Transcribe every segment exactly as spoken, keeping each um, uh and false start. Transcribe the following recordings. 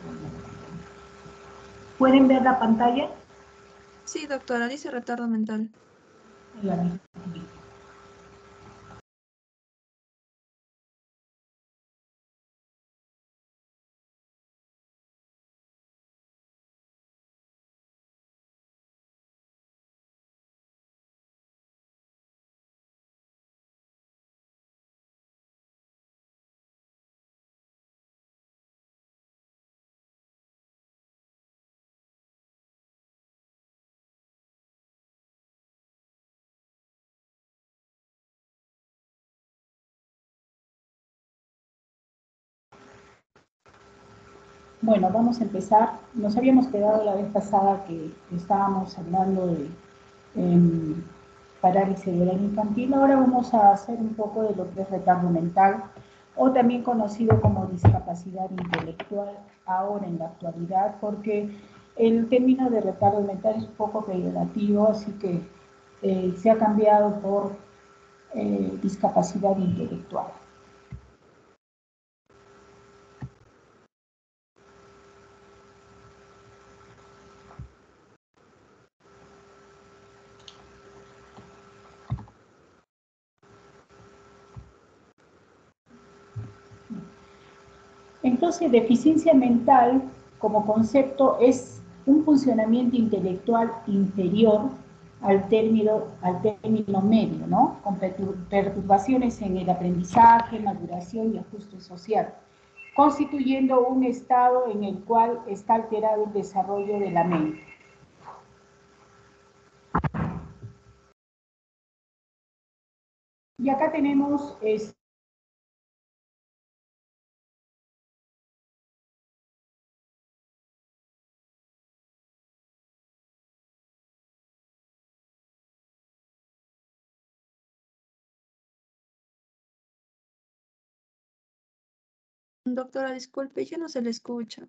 ¿Pueden ver la pantalla? Sí, doctora, dice retardo mental. La misma. Bueno, vamos a empezar. Nos habíamos quedado la vez pasada que estábamos hablando de eh, parálisis cerebral infantil. Ahora vamos a hacer un poco de lo que es retardo mental, o también conocido como discapacidad intelectual ahora en la actualidad, porque el término de retardo mental es un poco peyorativo, así que eh, se ha cambiado por eh, discapacidad intelectual. Entonces, deficiencia mental como concepto es un funcionamiento intelectual inferior al término, al término medio, ¿no? Con perturbaciones en el aprendizaje, maduración y ajuste social, constituyendo un estado en el cual está alterado el desarrollo de la mente. Y acá tenemos este, Doctora, disculpe, ya no se le escucha.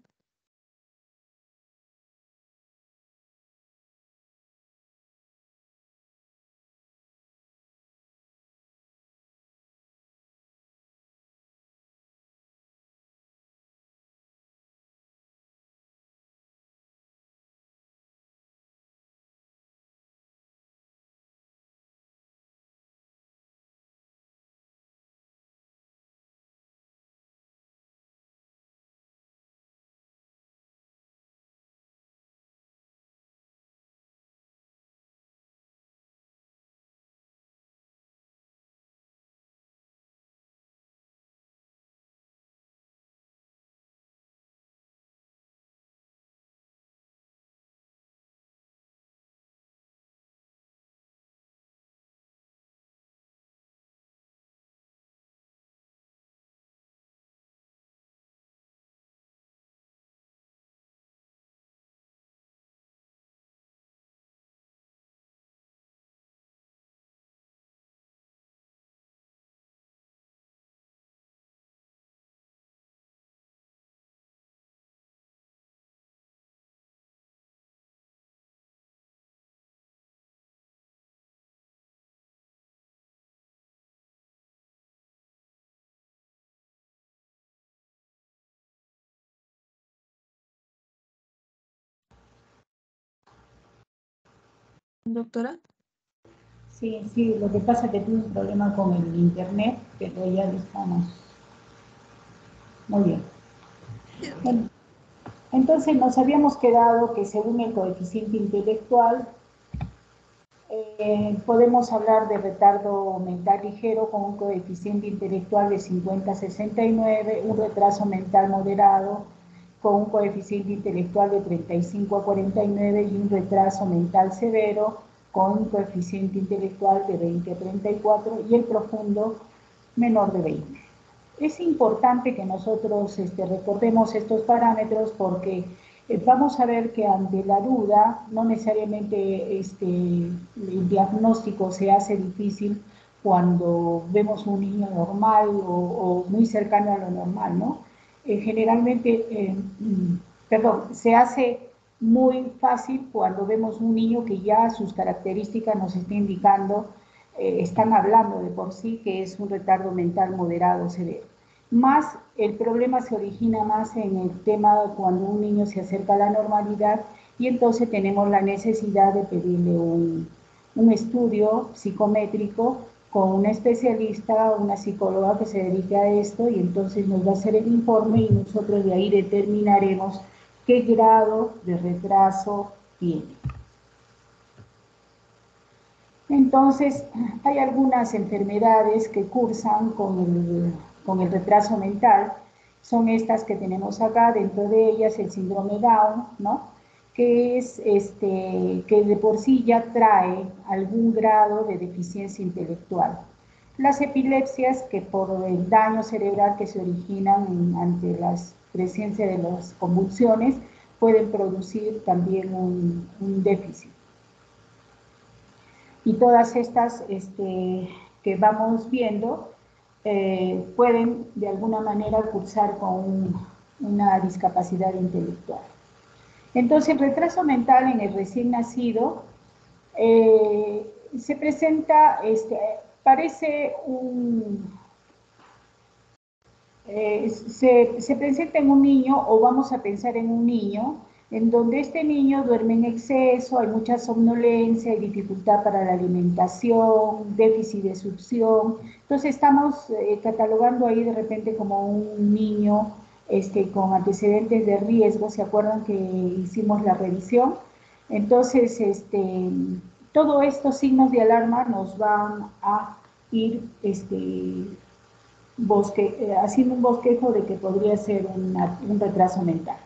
Doctora. Sí, sí, lo que pasa es que tuve un problema con el internet, pero ya lo estamos. Muy bien. Bueno, entonces nos habíamos quedado que según el coeficiente intelectual eh, podemos hablar de retardo mental ligero con un coeficiente intelectual de cincuenta a sesenta y nueve, un retraso mental moderado con un coeficiente intelectual de treinta y cinco a cuarenta y nueve y un retraso mental severo con un coeficiente intelectual de veinte a treinta y cuatro y el profundo menor de veinte. Es importante que nosotros este, recordemos estos parámetros porque eh, vamos a ver que ante la duda no necesariamente este, el diagnóstico se hace difícil cuando vemos un niño normal o, o muy cercano a lo normal, ¿no? Eh, generalmente, eh, perdón, se hace muy fácil cuando vemos un niño que ya sus características nos está indicando, eh, están hablando de por sí que es un retardo mental moderado severo. más el problema se origina más en el tema cuando un niño se acerca a la normalidad y entonces tenemos la necesidad de pedirle un, un estudio psicométrico con una especialista, una psicóloga que se dedique a esto y entonces nos va a hacer el informe y nosotros de ahí determinaremos qué grado de retraso tiene. Entonces, hay algunas enfermedades que cursan con el, con el retraso mental, son estas que tenemos acá, dentro de ellas el síndrome Down, ¿no? Que es este, que de por sí ya trae algún grado de deficiencia intelectual. Las epilepsias, que por el daño cerebral que se originan ante la presencia de las convulsiones, pueden producir también un, un déficit. Y todas estas este, que vamos viendo eh, pueden de alguna manera cursar con un, una discapacidad intelectual. Entonces, el retraso mental en el recién nacido eh, se presenta, este, parece un... Eh, se, se presenta en un niño, o vamos a pensar en un niño, en donde este niño duerme en exceso, hay mucha somnolencia, hay dificultad para la alimentación, déficit de succión. Entonces estamos eh, catalogando ahí de repente como un niño este, con antecedentes de riesgo. ¿Se acuerdan que hicimos la revisión? Entonces, este, todos estos signos de alarma nos van a ir este, bosque, eh, haciendo un bosquejo de que podría ser una, un retraso mental.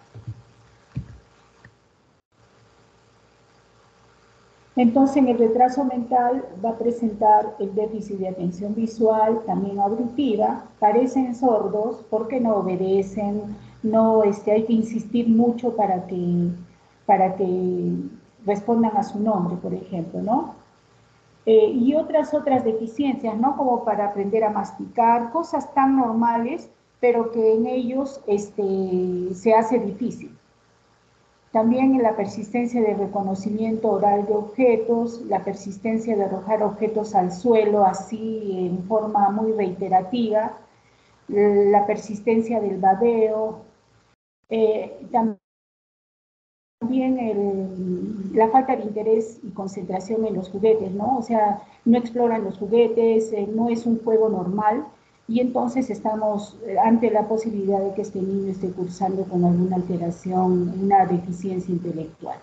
Entonces, en el retraso mental va a presentar el déficit de atención visual, también auditiva, parecen sordos porque no obedecen, no, este, hay que insistir mucho para que, para que respondan a su nombre, por ejemplo, ¿no? Eh, y otras otras deficiencias, ¿no? Como para aprender a masticar, cosas tan normales, pero que en ellos este, se hace difícil. También en la persistencia de reconocimiento oral de objetos, la persistencia de arrojar objetos al suelo así en forma muy reiterativa, la persistencia del babeo, eh, también También el, la falta de interés y concentración en los juguetes, ¿no? O sea, no exploran los juguetes, eh, no es un juego normal, y entonces estamos ante la posibilidad de que este niño esté cursando con alguna alteración, una deficiencia intelectual.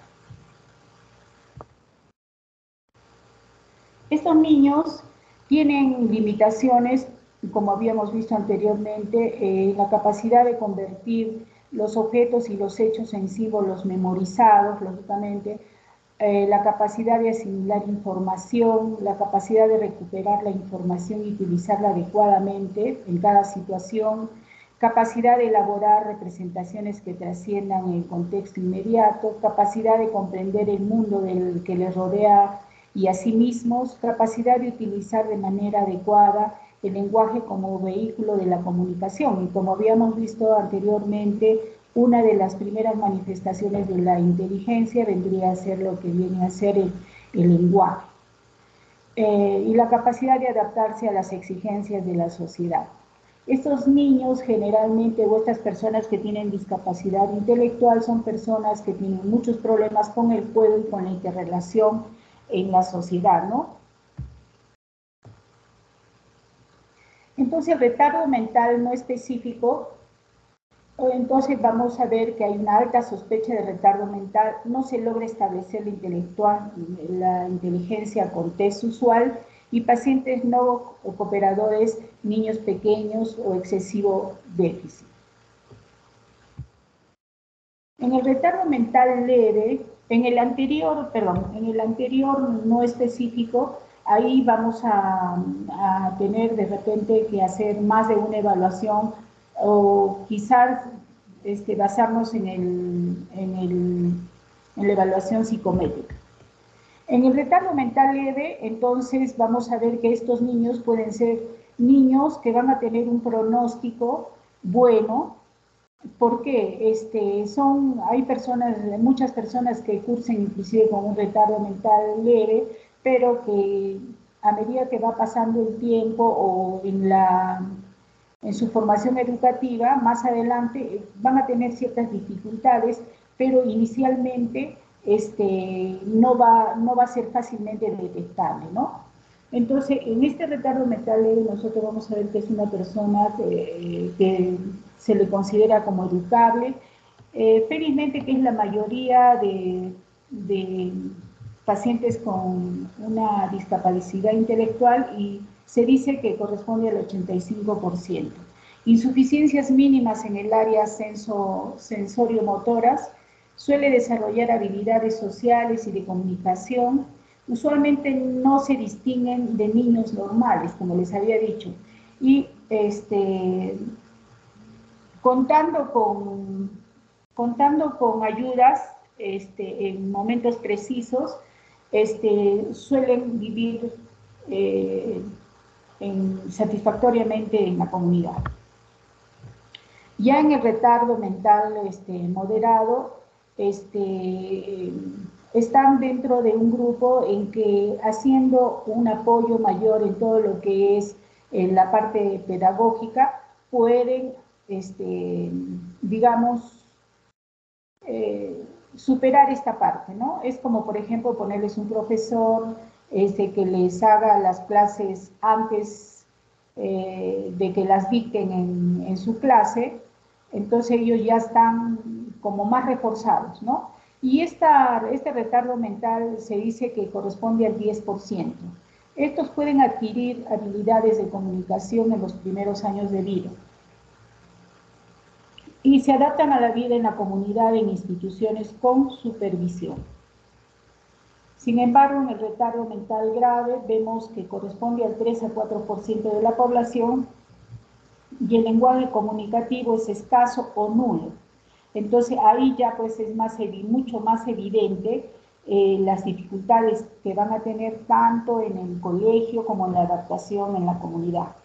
Estos niños tienen limitaciones, como habíamos visto anteriormente, eh, la capacidad de convertir los objetos y los hechos en símbolos memorizados, lógicamente, eh, la capacidad de asimilar información, la capacidad de recuperar la información y utilizarla adecuadamente en cada situación, capacidad de elaborar representaciones que trasciendan el contexto inmediato, capacidad de comprender el mundo del que les rodea y a sí mismos, capacidad de utilizar de manera adecuada el lenguaje como vehículo de la comunicación. Y como habíamos visto anteriormente, una de las primeras manifestaciones de la inteligencia vendría a ser lo que viene a ser el, el lenguaje. Eh, y la capacidad de adaptarse a las exigencias de la sociedad. Estos niños generalmente, o estas personas que tienen discapacidad intelectual, son personas que tienen muchos problemas con el juego y con la interrelación en la sociedad, ¿no? Entonces, el retardo mental no específico, entonces vamos a ver que hay una alta sospecha de retardo mental, no se logra establecer la intelectual, la inteligencia con test usual, y pacientes no cooperadores, niños pequeños o excesivo déficit. En el retardo mental leve, en el anterior, perdón, en el anterior no específico, ahí vamos a, a tener de repente que hacer más de una evaluación o quizás este, basarnos en, el, en, el, en la evaluación psicométrica. En el retardo mental leve, entonces vamos a ver que estos niños pueden ser niños que van a tener un pronóstico bueno. ¿Por qué? Este, son, hay personas, muchas personas que cursen inclusive con un retardo mental leve, pero que a medida que va pasando el tiempo o en la, en su formación educativa, más adelante eh, van a tener ciertas dificultades, pero inicialmente este, no, va, no va a ser fácilmente detectable, ¿no? Entonces, en este retardo mental leve nosotros vamos a ver que es una persona que, que se le considera como educable. Eh, felizmente que es la mayoría de, de pacientes con una discapacidad intelectual y se dice que corresponde al ochenta y cinco por ciento. Insuficiencias mínimas en el área senso, sensorio-motoras, suele desarrollar habilidades sociales y de comunicación, usualmente no se distinguen de niños normales, como les había dicho, y este, contando, con, contando con ayudas este, en momentos precisos, este, suelen vivir eh, en, satisfactoriamente en la comunidad. Ya en el retardo mental este, moderado, este, están dentro de un grupo en que haciendo un apoyo mayor en todo lo que es en la parte pedagógica, pueden, este, digamos, eh, superar esta parte, ¿no? Es como, por ejemplo, ponerles un profesor este, que les haga las clases antes eh, de que las dicten en, en su clase, entonces ellos ya están como más reforzados, ¿no? Y esta, este retardo mental se dice que corresponde al diez por ciento. Estos pueden adquirir habilidades de comunicación en los primeros años de vida y se adaptan a la vida en la comunidad en instituciones con supervisión. Sin embargo, en el retardo mental grave vemos que corresponde al tres a cuatro por ciento de la población y el lenguaje comunicativo es escaso o nulo. Entonces ahí ya pues es más, mucho más evidente eh, las dificultades que van a tener tanto en el colegio como en la adaptación en la comunidad.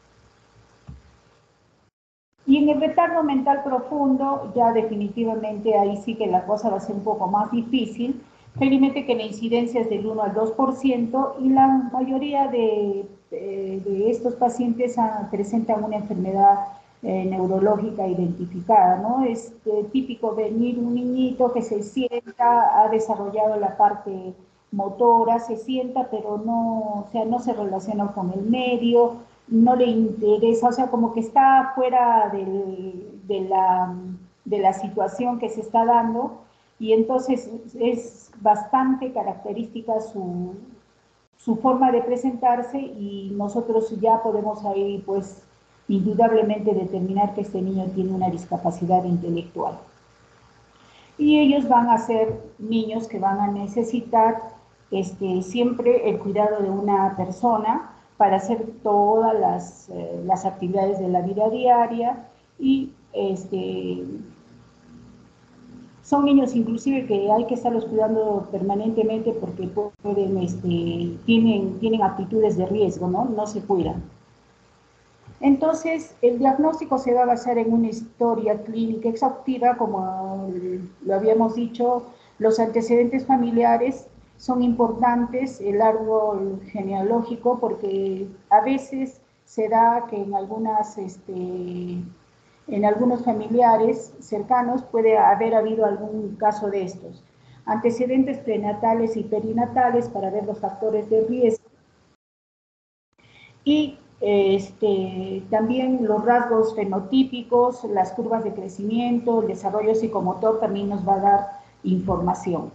Y en el retardo mental profundo, ya definitivamente ahí sí que la cosa va a ser un poco más difícil. Felizmente que la incidencia es del uno al dos por ciento y la mayoría de, de, de estos pacientes a, presentan una enfermedad eh, neurológica identificada, ¿no? Es eh, típico venir un niñito que se sienta, ha desarrollado la parte motora, se sienta, pero no, o sea, no se relaciona con el medio, no le interesa, o sea, como que está fuera del, de, la, de la situación que se está dando, y entonces es bastante característica su, su forma de presentarse y nosotros ya podemos ahí pues indudablemente determinar que este niño tiene una discapacidad intelectual. Y ellos van a ser niños que van a necesitar este, siempre el cuidado de una persona para hacer todas las, eh, las actividades de la vida diaria y este, son niños inclusive que hay que estarlos cuidando permanentemente porque pueden, este, tienen, tienen actitudes de riesgo, ¿no? No se cuidan. Entonces, el diagnóstico se va a basar en una historia clínica exhaustiva, como lo habíamos dicho, los antecedentes familiares son importantes, el árbol genealógico, porque a veces se da que en algunas, este, en algunos familiares cercanos puede haber habido algún caso de estos. Antecedentes prenatales y perinatales para ver los factores de riesgo. Y este, también los rasgos fenotípicos, las curvas de crecimiento, el desarrollo psicomotor también nos va a dar información.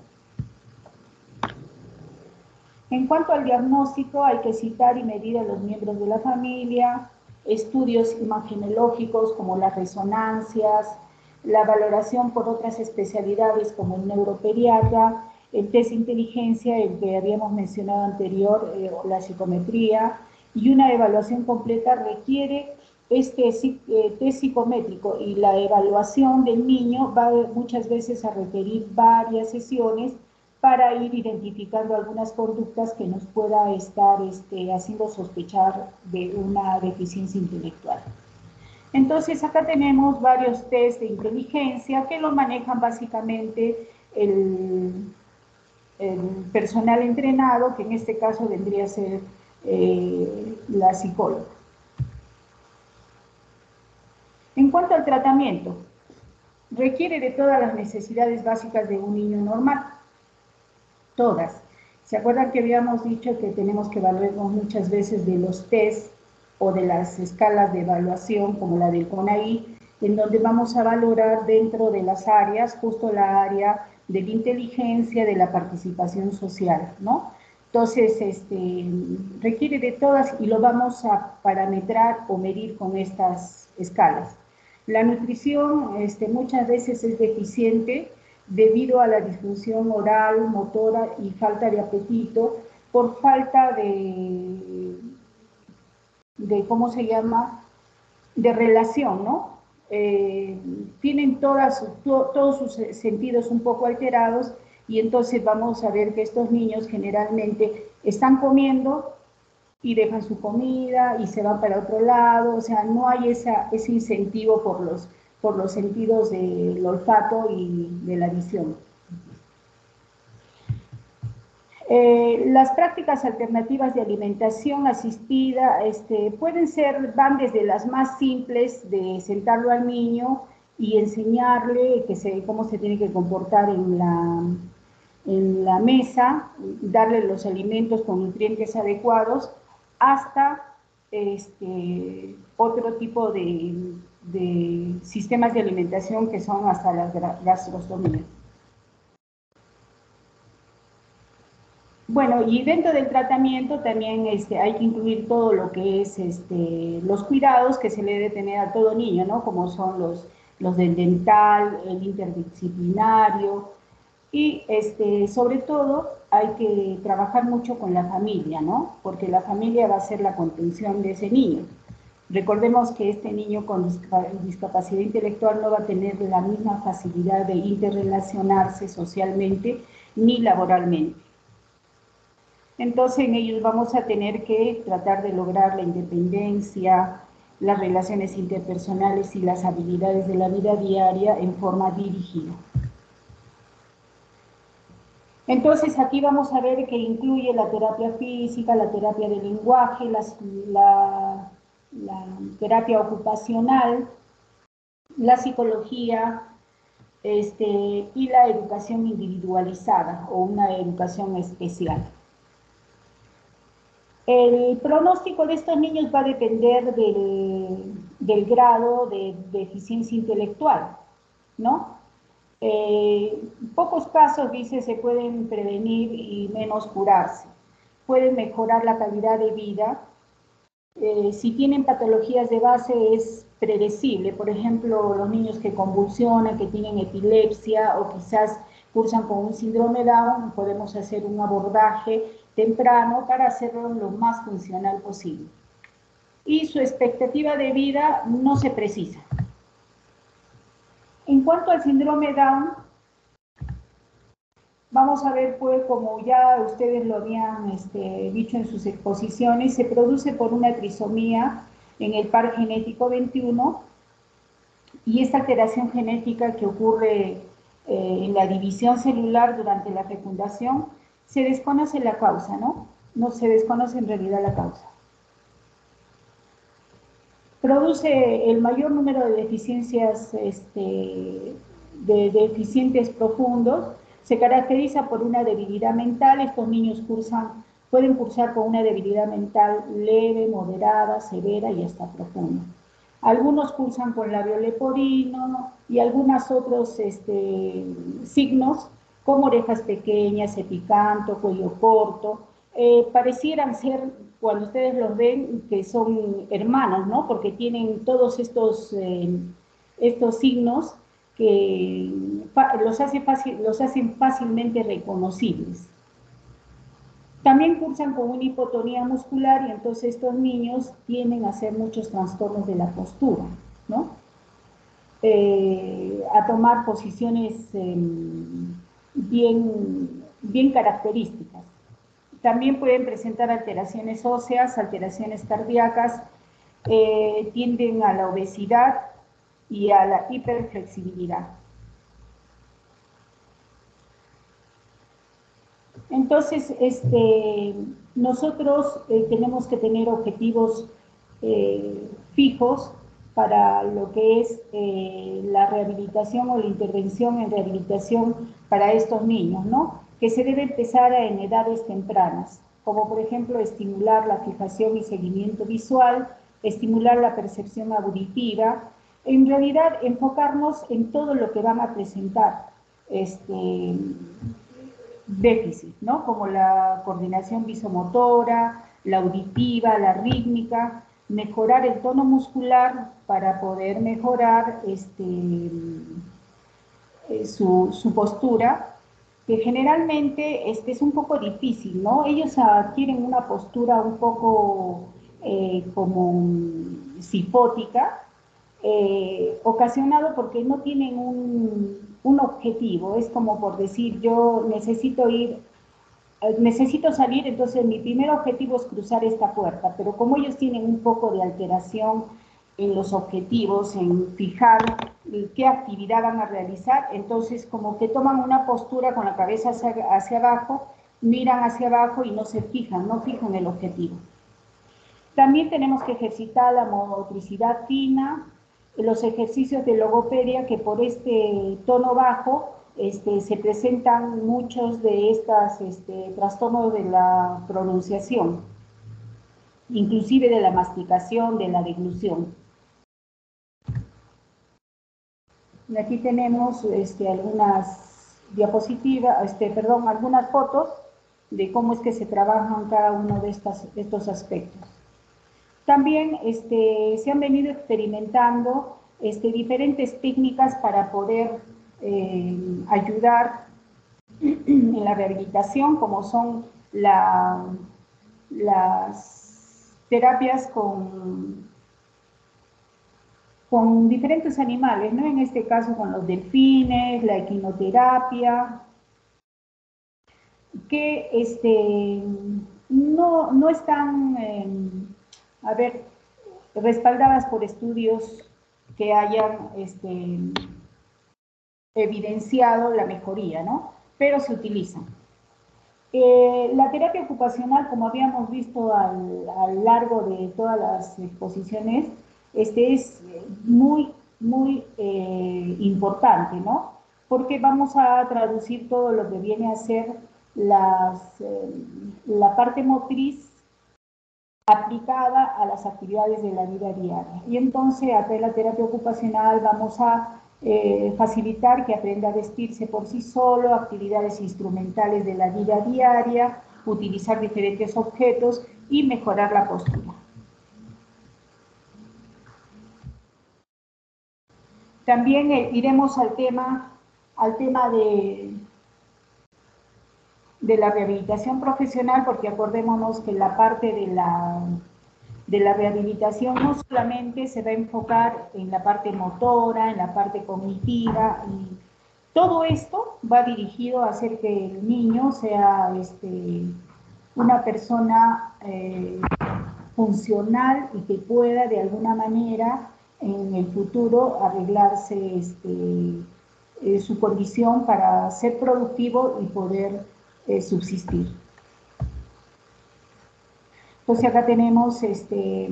En cuanto al diagnóstico, hay que citar y medir a los miembros de la familia, estudios imagenológicos como las resonancias, la valoración por otras especialidades como el neuropediatra, el test de inteligencia, el que habíamos mencionado anterior, eh, o la psicometría, y una evaluación completa requiere este eh, test psicométrico, y la evaluación del niño va muchas veces a requerir varias sesiones para ir identificando algunas conductas que nos pueda estar este, haciendo sospechar de una deficiencia intelectual. Entonces acá tenemos varios test de inteligencia que lo manejan básicamente el, el personal entrenado, que en este caso vendría a ser eh, la psicóloga. En cuanto al tratamiento, requiere de todas las necesidades básicas de un niño normal, todas. ¿Se acuerdan que habíamos dicho que tenemos que evaluarnos muchas veces de los test o de las escalas de evaluación, como la del CONAI, en donde vamos a valorar dentro de las áreas, justo la área de la inteligencia, de la participación social, ¿no? Entonces, este, requiere de todas y lo vamos a parametrar o medir con estas escalas. La nutrición este, muchas veces es deficiente debido a la disfunción oral, motora y falta de apetito, por falta de, de ¿cómo se llama?, de relación, ¿no? Eh, tienen todas, to, todos sus sentidos un poco alterados y entonces vamos a ver que estos niños generalmente están comiendo y dejan su comida y se van para otro lado, o sea, no hay esa, ese incentivo por los, por los sentidos del olfato y de la visión. Eh, las prácticas alternativas de alimentación asistida este, pueden ser, van desde las más simples de sentarlo al niño y enseñarle que se, cómo se tiene que comportar en la, en la mesa, darle los alimentos con nutrientes adecuados, hasta este, otro tipo de, de sistemas de alimentación que son hasta la gastrostomía. Bueno, y dentro del tratamiento también este, hay que incluir todo lo que es este, los cuidados que se le debe tener a todo niño, ¿no? Como son los, los del dental, el interdisciplinario, y este, sobre todo hay que trabajar mucho con la familia, ¿no? Porque la familia va a ser la contención de ese niño. Recordemos que este niño con discapacidad intelectual no va a tener la misma facilidad de interrelacionarse socialmente ni laboralmente. Entonces en ellos vamos a tener que tratar de lograr la independencia, las relaciones interpersonales y las habilidades de la vida diaria en forma dirigida. Entonces aquí vamos a ver que incluye la terapia física, la terapia de lenguaje, las, la, la terapia ocupacional, la psicología este, y la educación individualizada o una educación especial. El pronóstico de estos niños va a depender del, del grado de deficiencia intelectual, ¿no? Eh, pocos casos, dice, se pueden prevenir y menos curarse. Pueden mejorar la calidad de vida. Eh, si tienen patologías de base es predecible. Por ejemplo, los niños que convulsionan, que tienen epilepsia o quizás cursan con un síndrome Down, podemos hacer un abordaje temprano para hacerlo lo más funcional posible. Y su expectativa de vida no se precisa. En cuanto al síndrome Down, vamos a ver, pues, como ya ustedes lo habían este, dicho en sus exposiciones, se produce por una trisomía en el par genético veintiuno y esta alteración genética que ocurre eh, en la división celular durante la fecundación, se desconoce la causa, ¿no? No se desconoce en realidad la causa. Produce el mayor número de deficiencias, este, de deficientes profundos, se caracteriza por una debilidad mental. Estos niños cursan, pueden cursar con una debilidad mental leve, moderada, severa y hasta profunda. Algunos cursan con labio leporino y algunos otros este, signos, como orejas pequeñas, epicanto, cuello corto, eh, parecieran ser, cuando ustedes los ven, que son hermanos, ¿no? Porque tienen todos estos, eh, estos signos que los, hace fácil, los hacen fácilmente reconocibles. También cursan con una hipotonía muscular y entonces estos niños tienden a hacer muchos trastornos de la postura, ¿no? Eh, a tomar posiciones eh, bien, bien características. También pueden presentar alteraciones óseas, alteraciones cardíacas, eh, tienden a la obesidad y a la hiperflexibilidad. Entonces, este, nosotros eh, tenemos que tener objetivos eh, fijos para lo que es eh, la rehabilitación o la intervención en rehabilitación para estos niños, ¿no? Que se debe empezar en edades tempranas, como por ejemplo estimular la fijación y seguimiento visual, estimular la percepción auditiva, en realidad enfocarnos en todo lo que van a presentar este, déficit, ¿no? Como la coordinación visomotora, la auditiva, la rítmica, mejorar el tono muscular para poder mejorar este, eh, su, su, postura, que generalmente este, es un poco difícil, ¿no? Ellos adquieren una postura un poco eh, como cifótica, eh, ocasionado porque no tienen un, un objetivo, es como por decir, yo necesito ir necesito salir, entonces mi primer objetivo es cruzar esta puerta, pero como ellos tienen un poco de alteración en los objetivos, en fijar qué actividad van a realizar, entonces como que toman una postura con la cabeza hacia, hacia abajo, miran hacia abajo y no se fijan, no fijan el objetivo. También tenemos que ejercitar la motricidad fina, los ejercicios de logopedia, que por este tono bajo este, se presentan muchos de estos este, trastornos de la pronunciación, inclusive de la masticación, de la deglución. Y aquí tenemos este, algunas diapositivas, este, perdón, algunas fotos de cómo es que se trabajan cada uno de estas, estos aspectos. También este, se han venido experimentando este, diferentes técnicas para poder eh, ayudar en la rehabilitación, como son la, las terapias con, con diferentes animales, ¿no? En este caso con los delfines, la equinoterapia, que este, no, no están, eh, a ver, respaldadas por estudios que hayan este, evidenciado la mejoría, ¿no? Pero se utilizan. Eh, la terapia ocupacional, como habíamos visto al, a lo largo de todas las exposiciones, este es muy, muy eh, importante, ¿no? Porque vamos a traducir todo lo que viene a ser las, eh, la parte motriz aplicada a las actividades de la vida diaria. Y entonces, a través de la terapia ocupacional vamos a eh, facilitar que aprenda a vestirse por sí solo, actividades instrumentales de la vida diaria, utilizar diferentes objetos y mejorar la postura. También eh, iremos al tema, al tema de, de la rehabilitación profesional, porque acordémonos que la parte de la de la rehabilitación no solamente se va a enfocar en la parte motora, en la parte cognitiva, y todo esto va dirigido a hacer que el niño sea este, una persona eh, funcional y que pueda de alguna manera en el futuro arreglarse este, eh, su condición para ser productivo y poder eh, subsistir. Entonces acá tenemos este,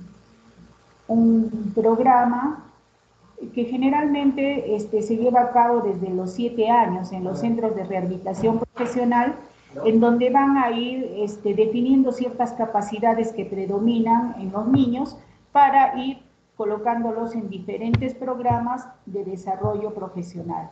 un programa que generalmente este, se lleva a cabo desde los siete años en los centros de rehabilitación profesional, en donde van a ir este, definiendo ciertas capacidades que predominan en los niños para ir colocándolos en diferentes programas de desarrollo profesional.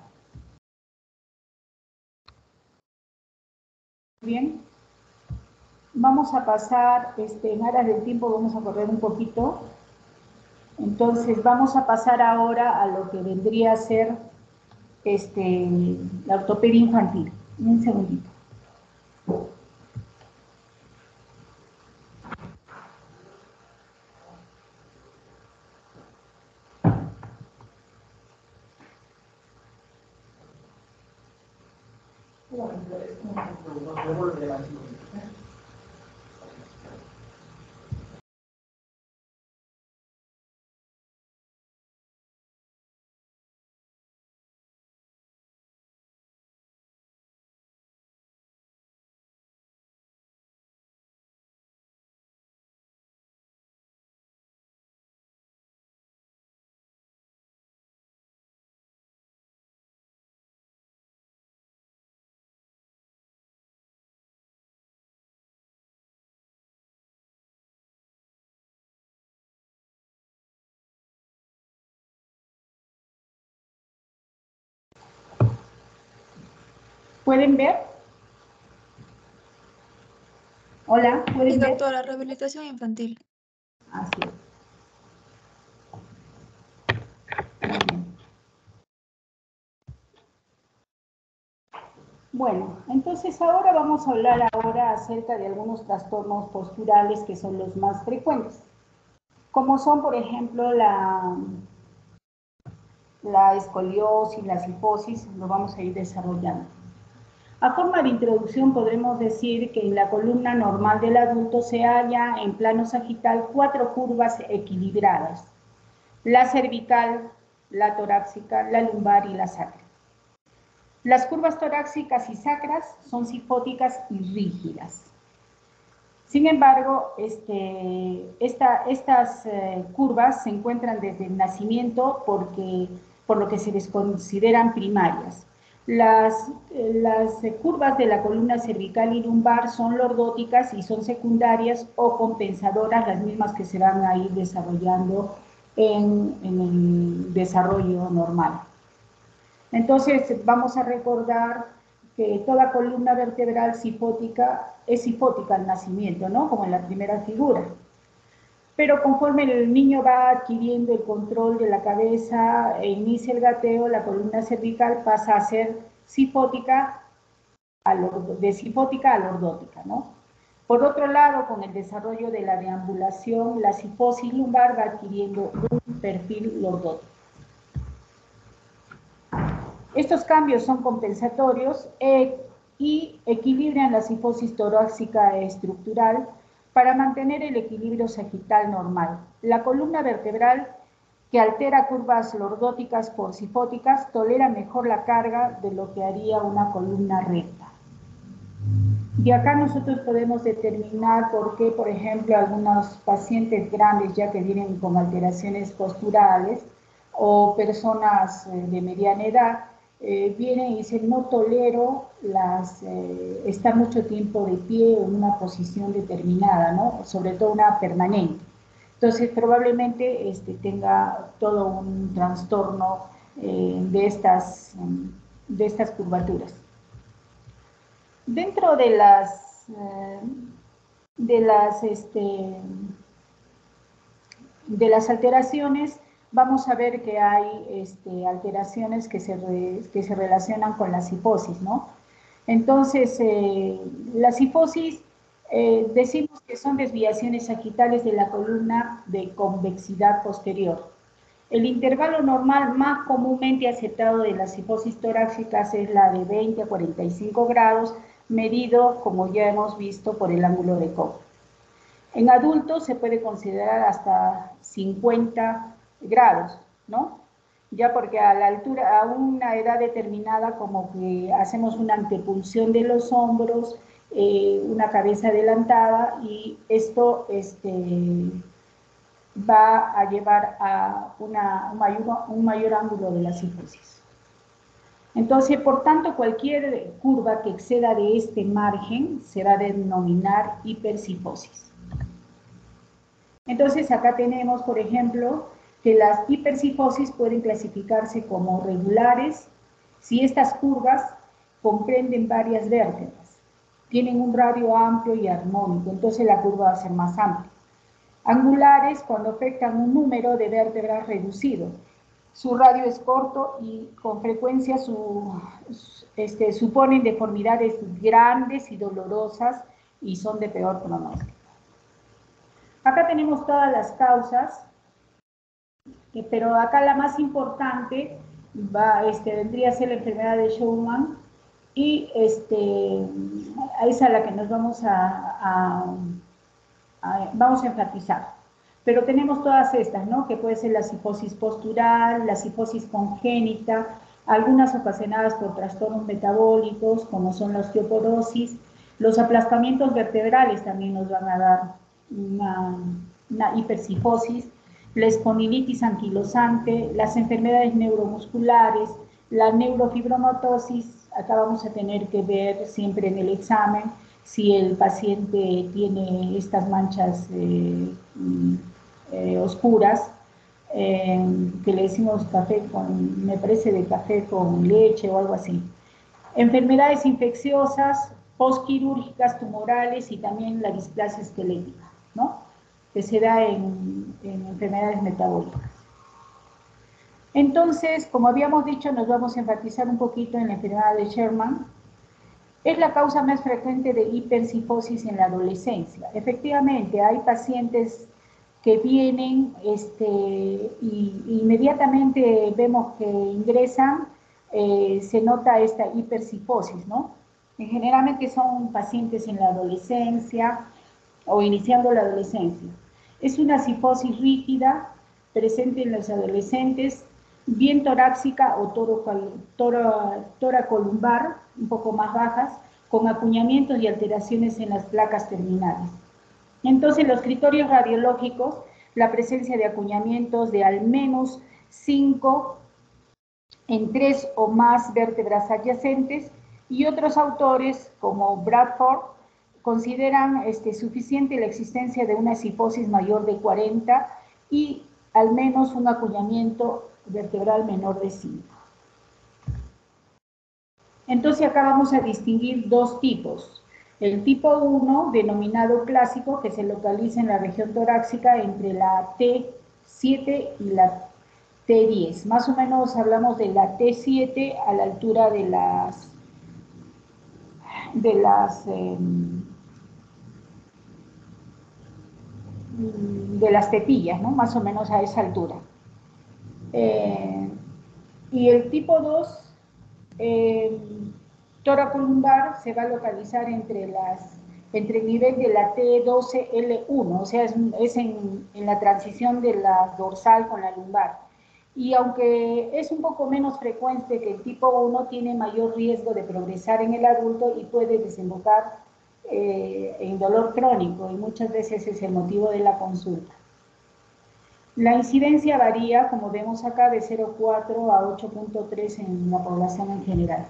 Bien, vamos a pasar, este, en aras del tiempo vamos a correr un poquito. Entonces vamos a pasar ahora a lo que vendría a ser este, la ortopedia infantil. Un segundito. ¿Pueden ver? Hola, ¿pueden Sí, ver? doctora, rehabilitación infantil. Así es. Muy bien. Bueno, entonces ahora vamos a hablar ahora acerca de algunos trastornos posturales que son los más frecuentes, como son, por ejemplo, la, la escoliosis, la cifosis, lo vamos a ir desarrollando. A forma de introducción podremos decir que en la columna normal del adulto se halla en plano sagital cuatro curvas equilibradas: la cervical, la torácica, la lumbar y la sacra. Las curvas torácicas y sacras son cifóticas y rígidas. Sin embargo, este, esta, estas eh, curvas se encuentran desde el nacimiento porque, por lo que se les consideran primarias. Las, eh, las curvas de la columna cervical y lumbar son lordóticas y son secundarias o compensadoras, las mismas que se van a ir desarrollando en, en el desarrollo normal. Entonces, vamos a recordar que toda columna vertebral cifótica es cifótica al nacimiento, ¿no? Como en la primera figura. Pero conforme el niño va adquiriendo el control de la cabeza e inicia el gateo, la columna cervical pasa a ser cifótica, de cifótica a lordótica, ¿no? Por otro lado, con el desarrollo de la deambulación, la cifosis lumbar va adquiriendo un perfil lordótico. Estos cambios son compensatorios e, y equilibran la cifosis torácica estructural para mantener el equilibrio sagital normal. La columna vertebral, que altera curvas lordóticas por cifóticas, tolera mejor la carga de lo que haría una columna recta. Y acá nosotros podemos determinar por qué, por ejemplo, algunos pacientes grandes ya que vienen con alteraciones posturales o personas de mediana edad, eh, vienen y dicen no tolero las, eh, estar mucho tiempo de pie en una posición determinada, ¿no? Sobre todo una permanente. Entonces probablemente este, tenga todo un trastorno eh, de, estas, de estas curvaturas. Dentro de las, eh, de, las, este, de las alteraciones, vamos a ver que hay este, alteraciones que se, re, que se relacionan con la cifosis, ¿no? Entonces, eh, la cifosis, eh, decimos que son desviaciones sagitales de la columna de convexidad posterior. El intervalo normal más comúnmente aceptado de las cifosis torácicas es la de veinte a cuarenta y cinco grados, medido, como ya hemos visto, por el ángulo de Koch. En adultos se puede considerar hasta cincuenta grados, ¿no? Ya porque a la altura, a una edad determinada, como que hacemos una antepulsión de los hombros, eh, una cabeza adelantada, y esto este, va a llevar a una, un, mayor, un mayor ángulo de la cifosis. Entonces, por tanto, cualquier curva que exceda de este margen se va a denominar hipercifosis. Entonces, acá tenemos, por ejemplo, que las hipercifosis pueden clasificarse como regulares si estas curvas comprenden varias vértebras, tienen un radio amplio y armónico, entonces la curva va a ser más amplia. Angulares cuando afectan un número de vértebras reducido. Su radio es corto y con frecuencia su, este, suponen deformidades grandes y dolorosas y son de peor pronóstico. Acá tenemos todas las causas, pero acá la más importante va, este, vendría a ser la enfermedad de Scheumann, y este, es a la que nos vamos a, a, a, vamos a enfatizar. Pero tenemos todas estas, ¿no? Que puede ser la cifosis postural, la cifosis congénita, algunas ocasionadas por trastornos metabólicos, como son la osteoporosis. Los aplastamientos vertebrales también nos van a dar una, una hipercifosis, la espondilitis anquilosante, las enfermedades neuromusculares, la neurofibromatosis. Acá vamos a tener que ver siempre en el examen si el paciente tiene estas manchas eh, eh, oscuras, eh, que le decimos café con, me parece de café con leche o algo así. Enfermedades infecciosas, postquirúrgicas, tumorales y también la displasia esquelética, ¿no? Que se da en, en enfermedades metabólicas. Entonces, como habíamos dicho, nos vamos a enfatizar un poquito en la enfermedad de Sherman. Es la causa más frecuente de hipercifosis en la adolescencia. Efectivamente, hay pacientes que vienen este, y inmediatamente vemos que ingresan, eh, se nota esta hipercifosis, ¿no? Y generalmente son pacientes en la adolescencia o iniciando la adolescencia. Es una cifosis rígida, presente en los adolescentes, bien torácica o toracolumbar, un poco más bajas, con acuñamientos y alteraciones en las placas terminales. Entonces, los criterios radiológicos, la presencia de acuñamientos de al menos cinco en tres o más vértebras adyacentes, y otros autores, como Bradford, consideran este, suficiente la existencia de una cifosis mayor de cuarenta y al menos un acuñamiento vertebral menor de cinco. Entonces acá vamos a distinguir dos tipos. El tipo uno, denominado clásico, que se localiza en la región torácica entre la T siete y la T diez. Más o menos hablamos de la T siete a la altura de las, de las, eh, de las tetillas, ¿no? Más o menos a esa altura. Eh, y el tipo dos, eh, toracolumbar, se va a localizar entre, las, entre el nivel de la T doce L uno, o sea, es, es en, en la transición de la dorsal con la lumbar. Y aunque es un poco menos frecuente que el tipo uno, tiene mayor riesgo de progresar en el adulto y puede desembocar eh, en dolor crónico, y muchas veces es el motivo de la consulta. La incidencia varía, como vemos acá, de cero punto cuatro a ocho punto tres en la población en general.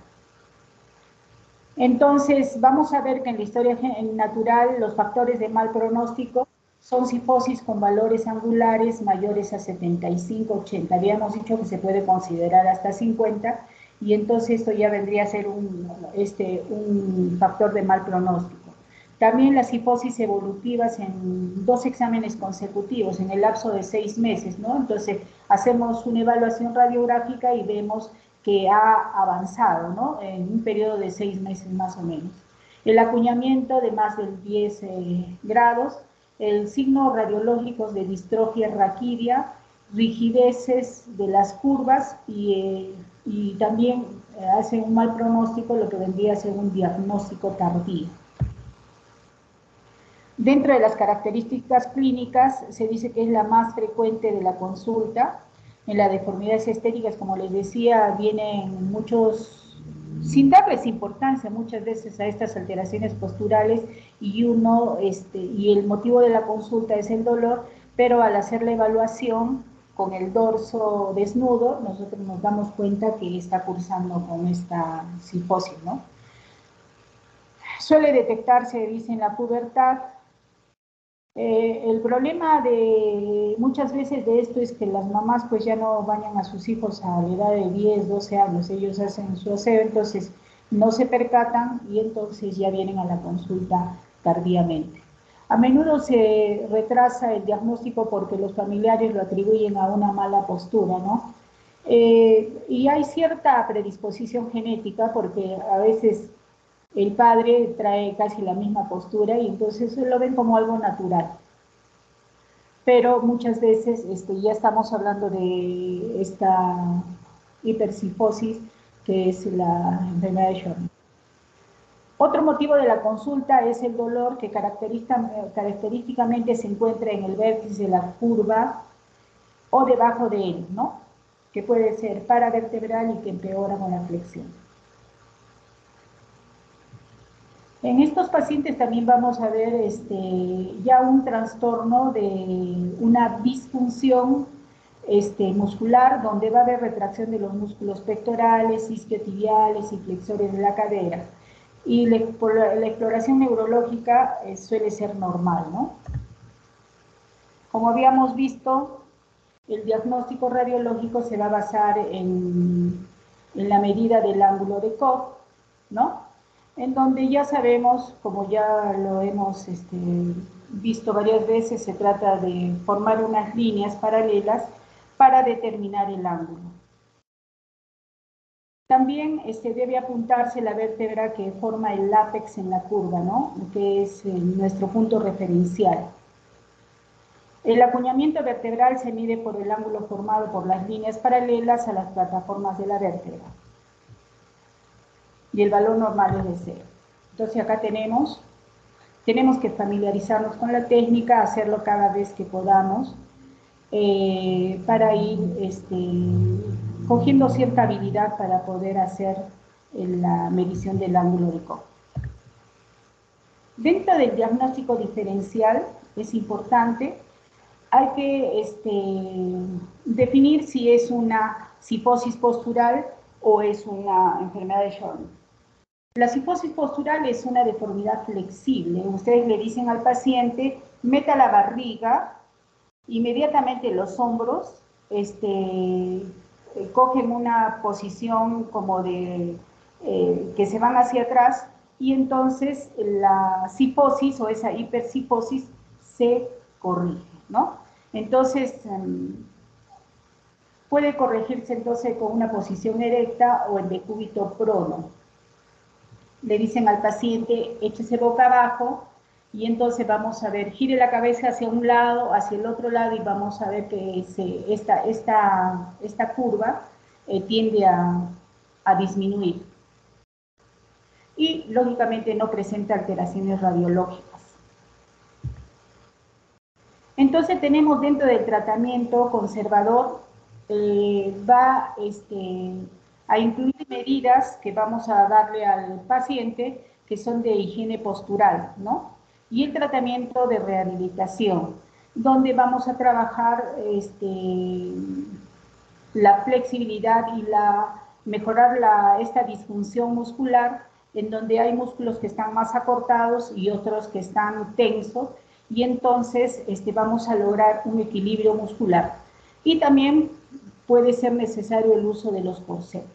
Entonces, vamos a ver que en la historia natural los factores de mal pronóstico son cifosis con valores angulares mayores a setenta y cinco, ochenta. Habíamos dicho que se puede considerar hasta cincuenta, y entonces esto ya vendría a ser un, este, un factor de mal pronóstico. También las cifosis evolutivas en dos exámenes consecutivos, en el lapso de seis meses, ¿no? Entonces, hacemos una evaluación radiográfica y vemos que ha avanzado, ¿no? En un periodo de seis meses más o menos. El acuñamiento de más de diez eh, grados, el signo radiológico de distrofia raquídea, rigideces de las curvas y, eh, y también eh, hace un mal pronóstico, lo que vendría a ser un diagnóstico tardío. Dentro de las características clínicas, se dice que es la más frecuente de la consulta. En las deformidades estéticas, como les decía, vienen muchos, sin darles importancia muchas veces a estas alteraciones posturales, y uno, este, y el motivo de la consulta es el dolor, pero al hacer la evaluación con el dorso desnudo, nosotros nos damos cuenta que está cursando con esta cifosis, ¿no? Suele detectarse, dice, en la pubertad. Eh, el problema de muchas veces de esto es que las mamás pues ya no bañan a sus hijos a la edad de diez, doce años, ellos hacen su aseo, entonces no se percatan y entonces ya vienen a la consulta tardíamente. A menudo se retrasa el diagnóstico porque los familiares lo atribuyen a una mala postura, ¿no? Eh, y hay cierta predisposición genética porque a veces el padre trae casi la misma postura y entonces lo ven como algo natural. Pero muchas veces este, ya estamos hablando de esta hipercifosis, que es la enfermedad de Sherman. Otro motivo de la consulta es el dolor, que característicamente se encuentra en el vértice de la curva o debajo de él, ¿no? Que puede ser paravertebral y que empeora con la flexión. En estos pacientes también vamos a ver este, ya un trastorno de una disfunción este, muscular, donde va a haber retracción de los músculos pectorales, isquiotibiales y flexores de la cadera. Y la, por la, la exploración neurológica eh, suele ser normal, ¿no? Como habíamos visto, el diagnóstico radiológico se va a basar en, en la medida del ángulo de Koch, ¿no? En donde ya sabemos, como ya lo hemos este, visto varias veces, se trata de formar unas líneas paralelas para determinar el ángulo. También este, debe apuntarse la vértebra que forma el ápex en la curva, ¿no? Que es eh, nuestro punto referencial. El acuñamiento vertebral se mide por el ángulo formado por las líneas paralelas a las plataformas de la vértebra. Y el valor normal es de cero. Entonces acá tenemos, tenemos que familiarizarnos con la técnica, hacerlo cada vez que podamos, eh, para ir este, cogiendo cierta habilidad para poder hacer la medición del ángulo de Koch. Dentro del diagnóstico diferencial es importante, hay que este, definir si es una cifosis postural o es una enfermedad de Sjögren. La cifosis postural es una deformidad flexible. Ustedes le dicen al paciente, meta la barriga, inmediatamente los hombros este, cogen una posición como de eh, que se van hacia atrás, y entonces la cifosis o esa hipercifosis se corrige, ¿no? Entonces, um, puede corregirse entonces con una posición erecta o en decúbito prono. Le dicen al paciente, échese boca abajo, y entonces vamos a ver, gire la cabeza hacia un lado, hacia el otro lado, y vamos a ver que se, esta, esta, esta curva eh, tiende a, a disminuir. Y, lógicamente, no presenta alteraciones radiológicas. Entonces, tenemos dentro del tratamiento conservador, eh, va este, a incluir medidas que vamos a darle al paciente que son de higiene postural, ¿no? Y el tratamiento de rehabilitación, donde vamos a trabajar este, la flexibilidad y la, mejorar la, esta disfunción muscular, en donde hay músculos que están más acortados y otros que están tensos, y entonces este, vamos a lograr un equilibrio muscular. Y también puede ser necesario el uso de los corsets.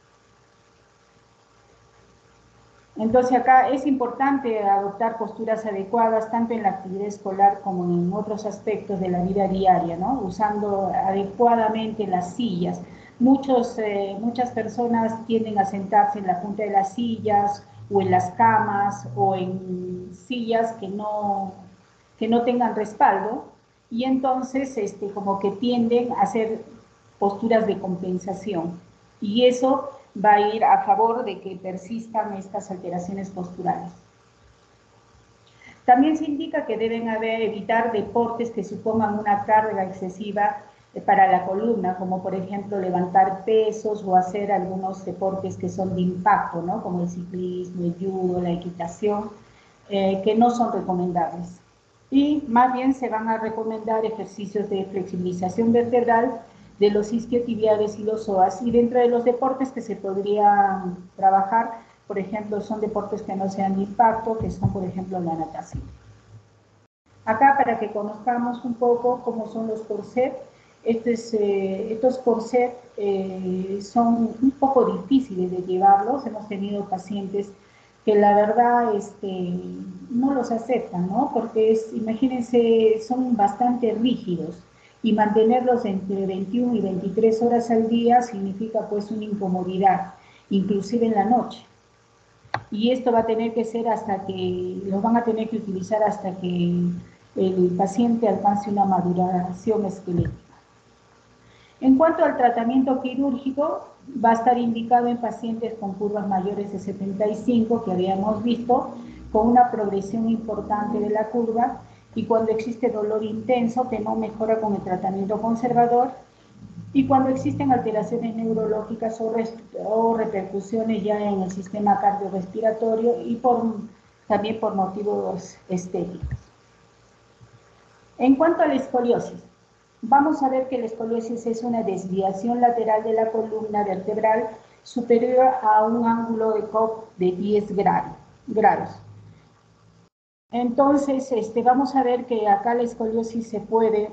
Entonces acá es importante adoptar posturas adecuadas tanto en la actividad escolar como en otros aspectos de la vida diaria, ¿no? Usando adecuadamente las sillas. Muchos, eh, muchas personas tienden a sentarse en la punta de las sillas o en las camas o en sillas que no, que no tengan respaldo, y entonces este, como que tienden a hacer posturas de compensación, y eso va a ir a favor de que persistan estas alteraciones posturales. También se indica que deben haber, evitar deportes que supongan una carga excesiva para la columna, como por ejemplo levantar pesos o hacer algunos deportes que son de impacto, ¿no? Como el ciclismo, el judo, la equitación, eh, que no son recomendables. Y más bien se van a recomendar ejercicios de flexibilización vertebral de los isquiotibiales y los psoas, y dentro de los deportes que se podrían trabajar, por ejemplo, son deportes que no sean de impacto, que son, por ejemplo, la natación. Acá, para que conozcamos un poco cómo son los corsets, estos, eh, estos corsets eh, son un poco difíciles de llevarlos. Hemos tenido pacientes que la verdad este, no los aceptan, ¿no? Porque es, imagínense, son bastante rígidos, y mantenerlos entre veintiuna y veintitrés horas al día significa pues una incomodidad, inclusive en la noche. Y esto va a tener que ser hasta que, los van a tener que utilizar hasta que el paciente alcance una maduración esquelética. En cuanto al tratamiento quirúrgico, va a estar indicado en pacientes con curvas mayores de setenta y cinco, que habíamos visto, con una progresión importante de la curva, y cuando existe dolor intenso, que no mejora con el tratamiento conservador, y cuando existen alteraciones neurológicas o, o repercusiones ya en el sistema cardiorrespiratorio, y por, también por motivos estéticos. En cuanto a la escoliosis, vamos a ver que la escoliosis es una desviación lateral de la columna vertebral superior a un ángulo de Koch de diez grados. Entonces, este, vamos a ver que acá la escoliosis se puede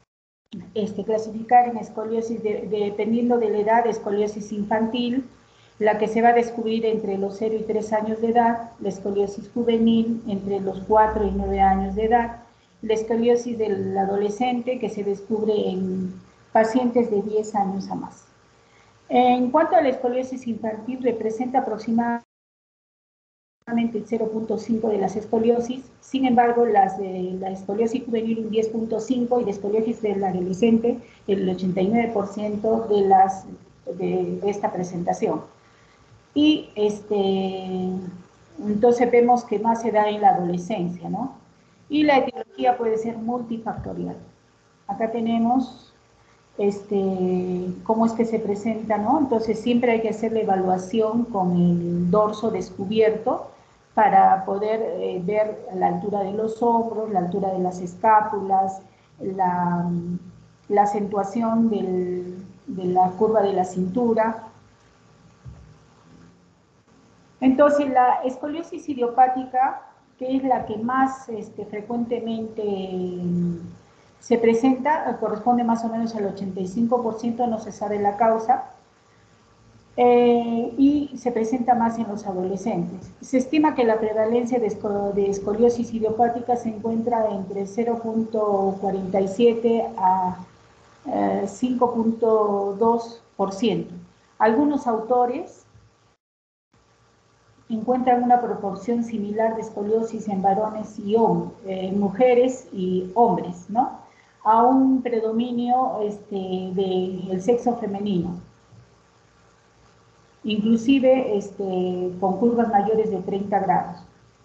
este, clasificar en escoliosis de, de, dependiendo de la edad, escoliosis infantil, la que se va a descubrir entre los cero y tres años de edad, la escoliosis juvenil entre los cuatro y nueve años de edad, la escoliosis del adolescente que se descubre en pacientes de diez años a más. En cuanto a la escoliosis infantil, representa aproximadamente el cero punto cinco de las escoliosis, sin embargo, las de la escoliosis juvenil un diez punto cinco y la escoliosis del adolescente el ochenta y nueve por ciento de, las, de, de esta presentación. Y este, entonces vemos que más se da en la adolescencia, ¿no? Y la etiología puede ser multifactorial. Acá tenemos este, cómo es que se presenta, ¿no? Entonces siempre hay que hacer la evaluación con el dorso descubierto para poder eh, ver la altura de los hombros, la altura de las escápulas, la, la acentuación del, de la curva de la cintura. Entonces, la escoliosis idiopática, que es la que más este, frecuentemente se presenta, corresponde más o menos al ochenta y cinco por ciento, no se sabe la causa, eh, y se presenta más en los adolescentes. Se estima que la prevalencia de, esco de escoliosis idiopática se encuentra entre cero punto cuarenta y siete a eh, cinco punto dos por ciento. Algunos autores encuentran una proporción similar de escoliosis en varones y hombres, eh, mujeres y hombres, ¿no? A un predominio este, del sexo femenino, inclusive este, con curvas mayores de treinta grados.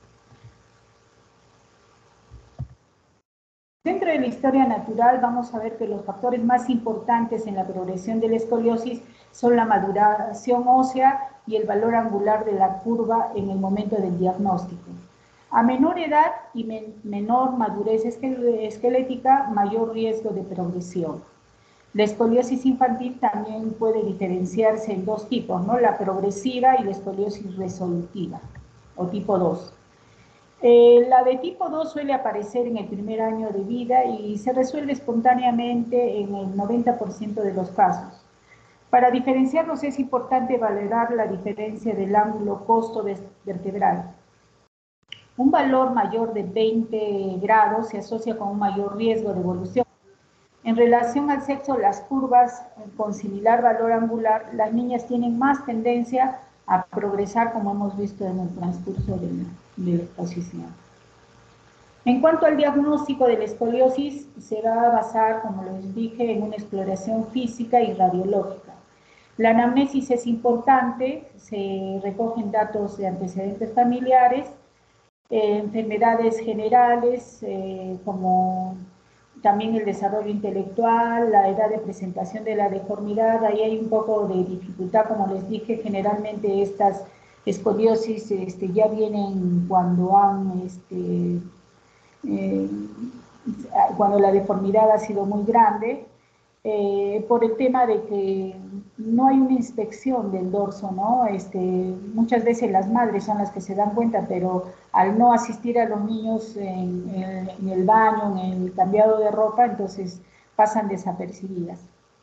Dentro de la historia natural vamos a ver que los factores más importantes en la progresión de la escoliosis son la maduración ósea y el valor angular de la curva en el momento del diagnóstico. A menor edad y men menor madurez esquelética, mayor riesgo de progresión. La escoliosis infantil también puede diferenciarse en dos tipos, ¿no? La progresiva y la escoliosis resolutiva, o tipo dos. Eh, la de tipo dos suele aparecer en el primer año de vida y se resuelve espontáneamente en el noventa por ciento de los casos. Para diferenciarlos es importante valorar la diferencia del ángulo costo vertebral. Un valor mayor de veinte grados se asocia con un mayor riesgo de evolución. En relación al sexo, las curvas con similar valor angular, las niñas tienen más tendencia a progresar, como hemos visto en el transcurso del, del exposición. En cuanto al diagnóstico de la escoliosis, se va a basar, como les dije, en una exploración física y radiológica. La anamnesis es importante, se recogen datos de antecedentes familiares, eh, enfermedades generales, eh, como también el desarrollo intelectual, la edad de presentación de la deformidad. Ahí hay un poco de dificultad, como les dije, generalmente estas escoliosis este, ya vienen cuando han, este, eh, cuando la deformidad ha sido muy grande, eh, por el tema de que no hay una inspección del dorso, ¿no? Este, muchas veces las madres son las que se dan cuenta, pero al no asistir a los niños en, en, en el baño, en el cambiado de ropa, entonces pasan desapercibidas.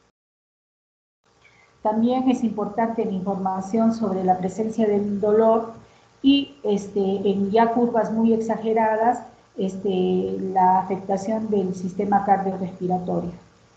También es importante la información sobre la presencia del dolor y este, en ya curvas muy exageradas, este, la afectación del sistema cardiorrespiratorio.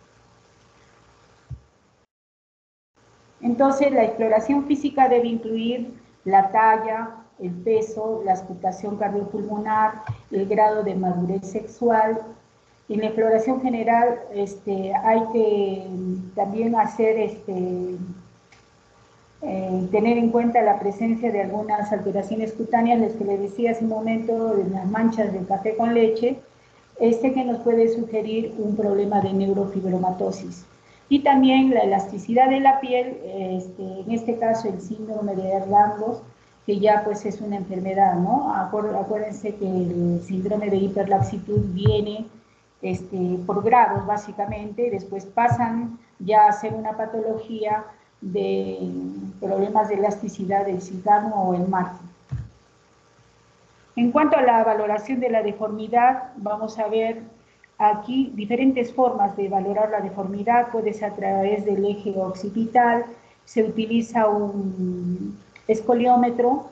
Entonces, la exploración física debe incluir la talla, el peso, la auscultación cardiopulmonar, el grado de madurez sexual. En la exploración general este, hay que también hacer, este, eh, tener en cuenta la presencia de algunas alteraciones cutáneas, las que les decía hace un momento, de las manchas del café con leche, este que nos puede sugerir un problema de neurofibromatosis. Y también la elasticidad de la piel, este, en este caso el síndrome de Ehlers-Danlos, que ya pues es una enfermedad, ¿no? Acuérdense que el síndrome de hiperlaxitud viene este, por grados básicamente, y después pasan ya a ser una patología de problemas de elasticidad del cigarro o el margen. En cuanto a la valoración de la deformidad, vamos a ver aquí diferentes formas de valorar la deformidad. Puede ser a través del eje occipital, se utiliza un escoliómetro.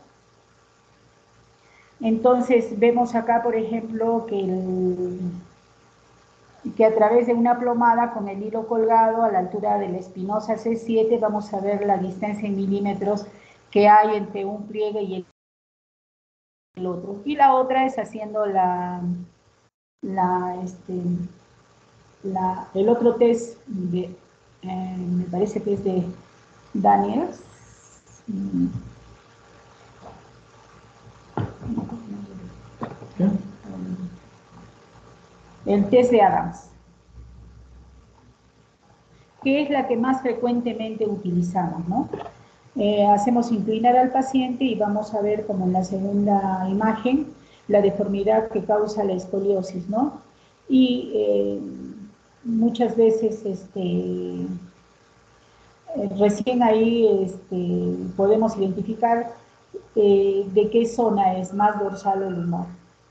Entonces vemos acá, por ejemplo, que, el, que a través de una plomada con el hilo colgado a la altura de la espinosa C siete vamos a ver la distancia en milímetros que hay entre un pliegue y el otro. Y la otra es haciendo la, la, este, la, el otro test, de, eh, me parece que es de Daniels. ¿Qué? El test de Adams, que es la que más frecuentemente utilizamos, ¿no? Eh, hacemos inclinar al paciente y vamos a ver, como en la segunda imagen, la deformidad que causa la escoliosis, ¿no? Y eh, muchas veces, este, eh, recién ahí este, podemos identificar eh, de qué zona es más dorsal o lumbar.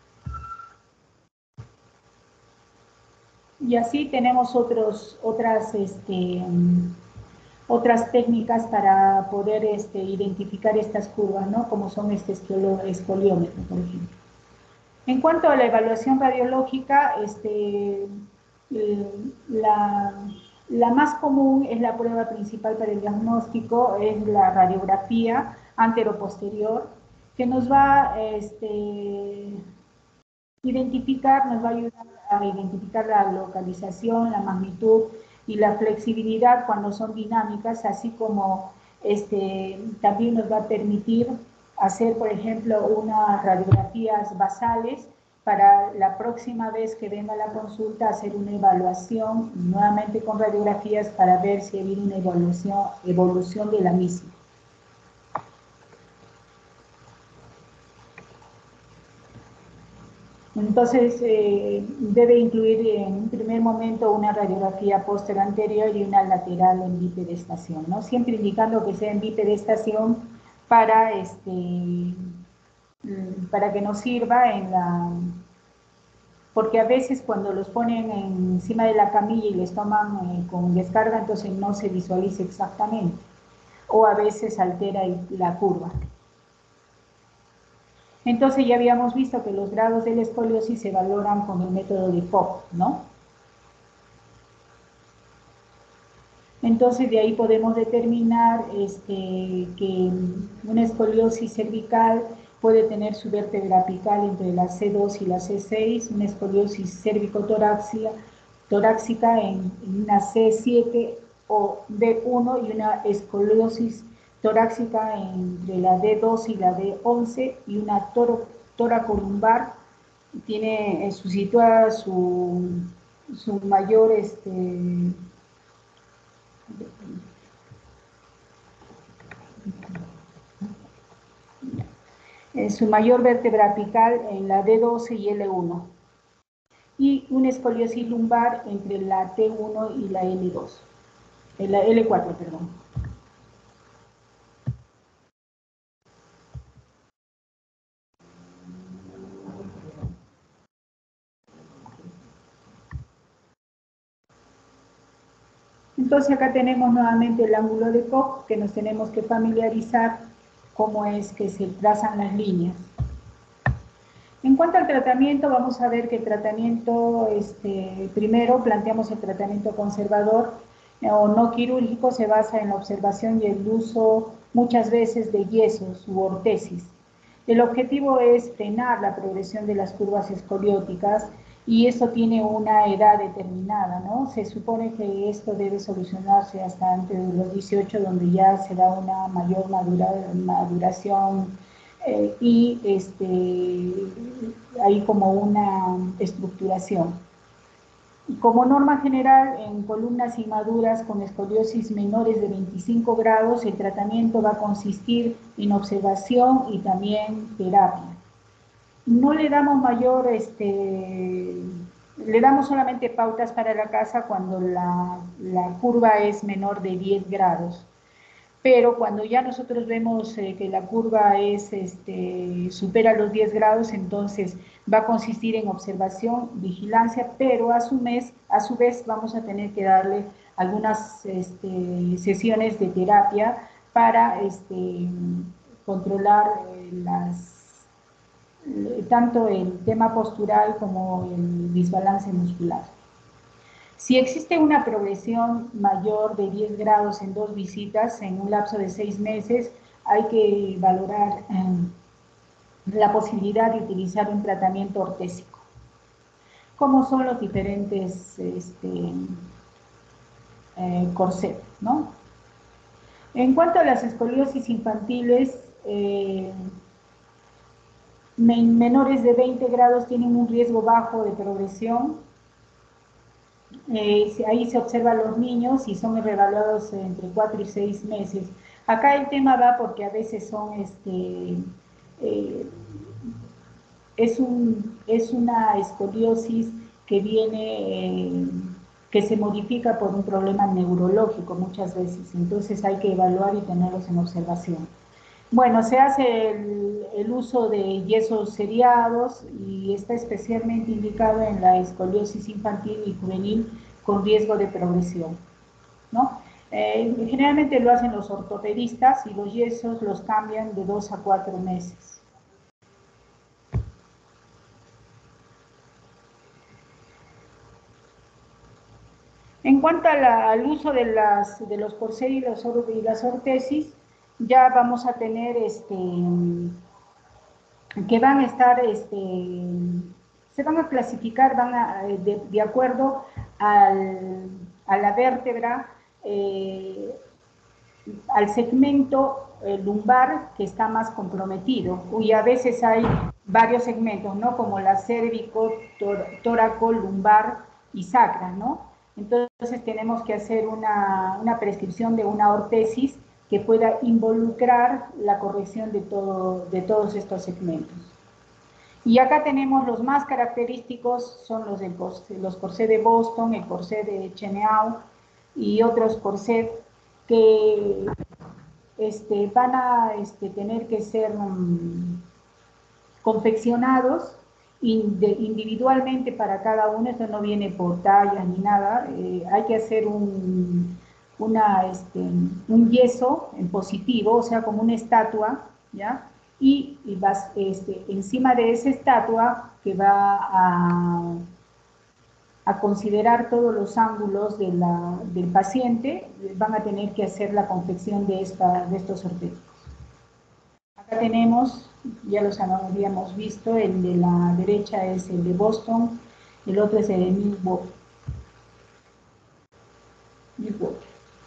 Y así tenemos otros, otras, este, otras técnicas para poder este, identificar estas curvas, ¿no? Como son este escoliómetro, por ejemplo. En cuanto a la evaluación radiológica, este, la, la más común es la prueba principal para el diagnóstico, es la radiografía antero-posterior, que nos va a este, identificar, nos va a ayudar a identificar la localización, la magnitud y la flexibilidad cuando son dinámicas, así como este, también nos va a permitir hacer, por ejemplo, unas radiografías basales para la próxima vez que venga la consulta, hacer una evaluación nuevamente con radiografías para ver si ha habido una evolución, evolución de la misma. Entonces, eh, debe incluir en un primer momento una radiografía póster anterior y una lateral en bipedestación, ¿no? Siempre indicando que sea en bipedestación para, este, para que nos sirva en la... Porque a veces cuando los ponen encima de la camilla y les toman eh, con descarga, entonces no se visualiza exactamente. O a veces altera la curva. Entonces ya habíamos visto que los grados de la escoliosis se valoran con el método de Koch, ¿no? Entonces de ahí podemos determinar este, que una escoliosis cervical puede tener su vértebra apical entre la C dos y la C seis, una escoliosis cérvico-torácica torácica en, en una C siete o D uno y una escoliosis torácica entre la D dos y la D once y una toro, toracolumbar tiene eh, su situada su, su mayor este, en su mayor vértebra apical en la D doce y L uno y una escoliosis lumbar entre la T uno y la L dos, la L cuatro, perdón. Entonces acá tenemos nuevamente el ángulo de Koch, que nos tenemos que familiarizar cómo es que se trazan las líneas. En cuanto al tratamiento, vamos a ver que el tratamiento, este, primero planteamos el tratamiento conservador eh, o no quirúrgico, se basa en la observación y el uso muchas veces de yesos u ortesis. El objetivo es frenar la progresión de las curvas escolióticas y esto tiene una edad determinada, ¿no? Se supone que esto debe solucionarse hasta antes de los dieciocho, donde ya se da una mayor madura, maduración eh, y este, hay como una estructuración. Como norma general, en columnas inmaduras con escoliosis menores de veinticinco grados, el tratamiento va a consistir en observación y también terapia. No le damos mayor, este, le damos solamente pautas para la casa cuando la, la curva es menor de diez grados. Pero cuando ya nosotros vemos eh, que la curva es, este, supera los diez grados, entonces va a consistir en observación, vigilancia, pero a su, mes, a su vez vamos a tener que darle algunas este, sesiones de terapia para este, controlar eh, las, eh, tanto el tema postural como el desbalance muscular. Si existe una progresión mayor de diez grados en dos visitas en un lapso de seis meses, hay que valorar eh, la posibilidad de utilizar un tratamiento ortésico. ¿Cómo son los diferentes este, eh, corsets, ¿no? En cuanto a las escoliosis infantiles, eh, menores de veinte grados tienen un riesgo bajo de progresión. Eh, ahí se observan los niños y son reevaluados entre cuatro y seis meses. Acá el tema va porque a veces son, este, eh, es, un, es una escoliosis que viene, eh, que se modifica por un problema neurológico muchas veces, entonces hay que evaluar y tenerlos en observación. Bueno, se hace el, el uso de yesos seriados y está especialmente indicado en la escoliosis infantil y juvenil con riesgo de progresión, ¿no? Eh, generalmente lo hacen los ortopedistas y los yesos los cambian de dos a cuatro meses. En cuanto a la, al uso de, las, de los corsés y, los, y las ortesis, ya vamos a tener este, que van a estar, este, se van a clasificar van a, de, de acuerdo al, a la vértebra, eh, al segmento eh, lumbar que está más comprometido, y a veces hay varios segmentos, ¿no? Como la cérvico, tor, tóraco, lumbar y sacra, ¿no? Entonces tenemos que hacer una, una prescripción de una ortesis que pueda involucrar la corrección de, todo, de todos estos segmentos. Y acá tenemos los más característicos, son los, de, los corsés de Boston, el corsé de Cheneau y otros corsés que este, van a este, tener que ser um, confeccionados individualmente para cada uno. Esto no viene por tallas ni nada, eh, hay que hacer un, una, este, un yeso en positivo, o sea, como una estatua, ¿ya? Y, y vas, este, encima de esa estatua que va a, a considerar todos los ángulos de la, del paciente, van a tener que hacer la confección de, esta, de estos ortéticos. Acá tenemos, ya los habíamos visto, el de la derecha es el de Boston, el otro es el de Milwaukee. Milwaukee.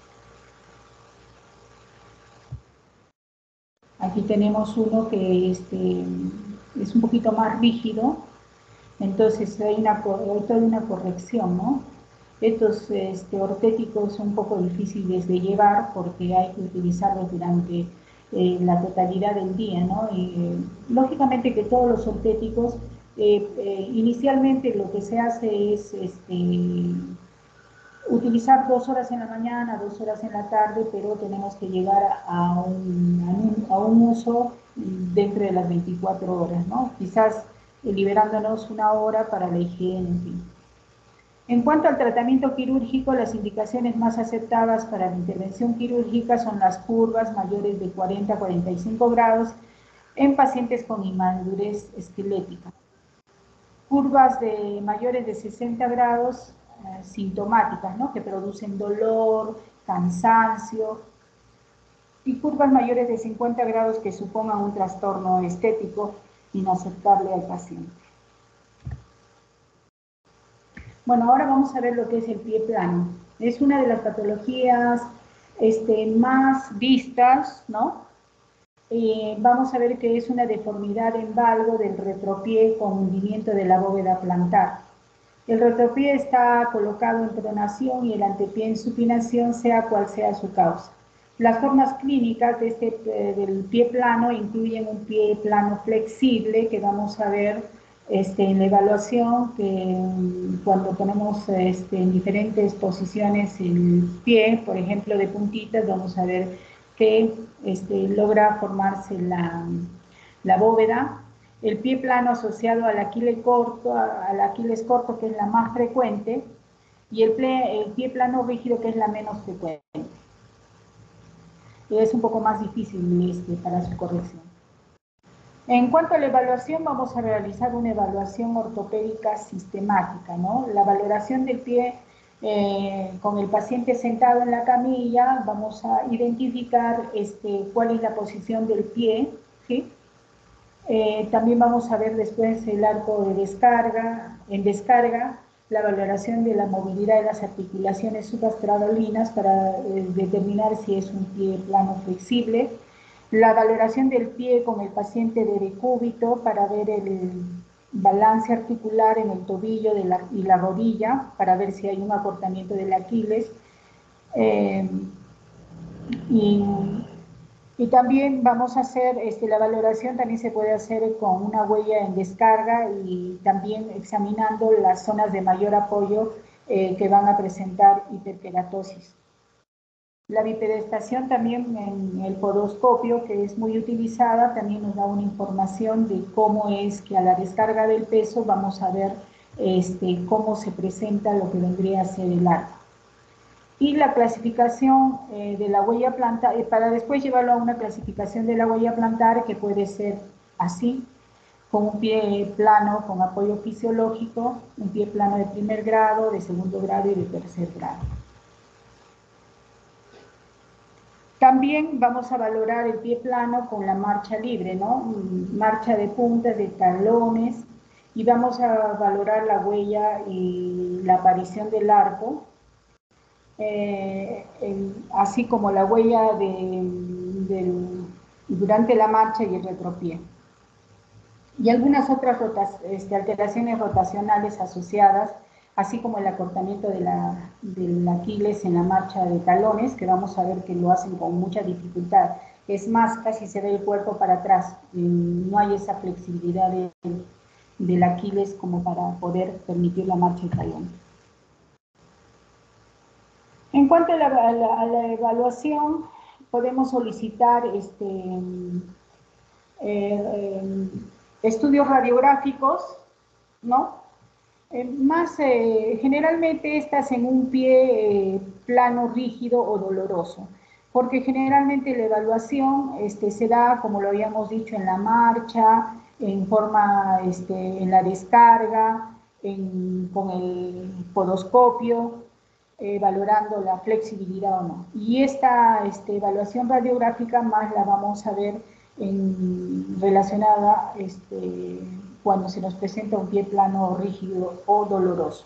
Aquí tenemos uno que este, es un poquito más rígido, entonces hay, una, hay toda una corrección, ¿no? Estos este, ortéticos son un poco difíciles de llevar porque hay que utilizarlos durante eh, la totalidad del día, ¿no? Y, eh, lógicamente que todos los ortéticos, eh, eh, inicialmente lo que se hace es este, utilizar dos horas en la mañana, dos horas en la tarde, pero tenemos que llegar a un, a un, a un uso dentro de las veinticuatro horas, ¿no? Quizás eh, liberándonos una hora para la higiene, en fin. En cuanto al tratamiento quirúrgico, las indicaciones más aceptadas para la intervención quirúrgica son las curvas mayores de cuarenta a cuarenta y cinco grados en pacientes con inmadurez esquelética. Curvas de mayores de sesenta grados eh, sintomáticas, ¿no? Que producen dolor, cansancio, y curvas mayores de cincuenta grados que supongan un trastorno estético inaceptable al paciente. Bueno, ahora vamos a ver lo que es el pie plano. Es una de las patologías este, más vistas, ¿no? Eh, vamos a ver que es una deformidad en valgo del retropié con hundimiento de la bóveda plantar. El retropié está colocado en pronación y el antepié en supinación, sea cual sea su causa. Las formas clínicas de este, eh, del pie plano incluyen un pie plano flexible, que vamos a ver este, en la evaluación, que cuando ponemos este, en diferentes posiciones el pie, por ejemplo de puntitas, vamos a ver que este, logra formarse la, la bóveda. El pie plano asociado al Aquiles corto, al Aquiles corto, que es la más frecuente, y el, ple, el pie plano rígido, que es la menos frecuente. Es un poco más difícil este, para su corrección. En cuanto a la evaluación, vamos a realizar una evaluación ortopédica sistemática, ¿no? La valoración del pie eh, con el paciente sentado en la camilla, vamos a identificar este, cuál es la posición del pie, ¿sí? Eh, también vamos a ver después el arco de descarga, en descarga, la valoración de la movilidad de las articulaciones suprastrabalinas para eh, determinar si es un pie plano flexible, la valoración del pie con el paciente de decúbito para ver el balance articular en el tobillo de la, y la rodilla, para ver si hay un acortamiento del Aquiles, eh, y Y también vamos a hacer, este, la valoración también se puede hacer con una huella en descarga y también examinando las zonas de mayor apoyo eh, que van a presentar hiperkeratosis. La bipedestación también en el podoscopio, que es muy utilizada, también nos da una información de cómo es que a la descarga del peso vamos a ver este, cómo se presenta lo que vendría a ser el arco. Y la clasificación eh, de la huella plantar, eh, para después llevarlo a una clasificación de la huella plantar que puede ser así, con un pie plano con apoyo fisiológico, un pie plano de primer grado, de segundo grado y de tercer grado. También vamos a valorar el pie plano con la marcha libre, ¿no? Marcha de puntas, de talones, y vamos a valorar la huella y la aparición del arco, Eh, el, así como la huella de, de, durante la marcha y el retropié. Y algunas otras rotas, este, alteraciones rotacionales asociadas, así como el acortamiento de la, del Aquiles en la marcha de talones, que vamos a ver que lo hacen con mucha dificultad. Es más, casi se ve el cuerpo para atrás, no hay esa flexibilidad de, del Aquiles como para poder permitir la marcha de talones. En cuanto a la, a la, a la evaluación, podemos solicitar este, eh, eh, estudios radiográficos, ¿no? Eh, más eh, generalmente estas en un pie eh, plano, rígido o doloroso, porque generalmente la evaluación este, se da, como lo habíamos dicho, en la marcha, en forma, este, en la descarga, en, con el podoscopio, Eh, valorando la flexibilidad o no. Y esta este, evaluación radiográfica más la vamos a ver en, relacionada este, cuando se nos presenta un pie plano rígido o doloroso.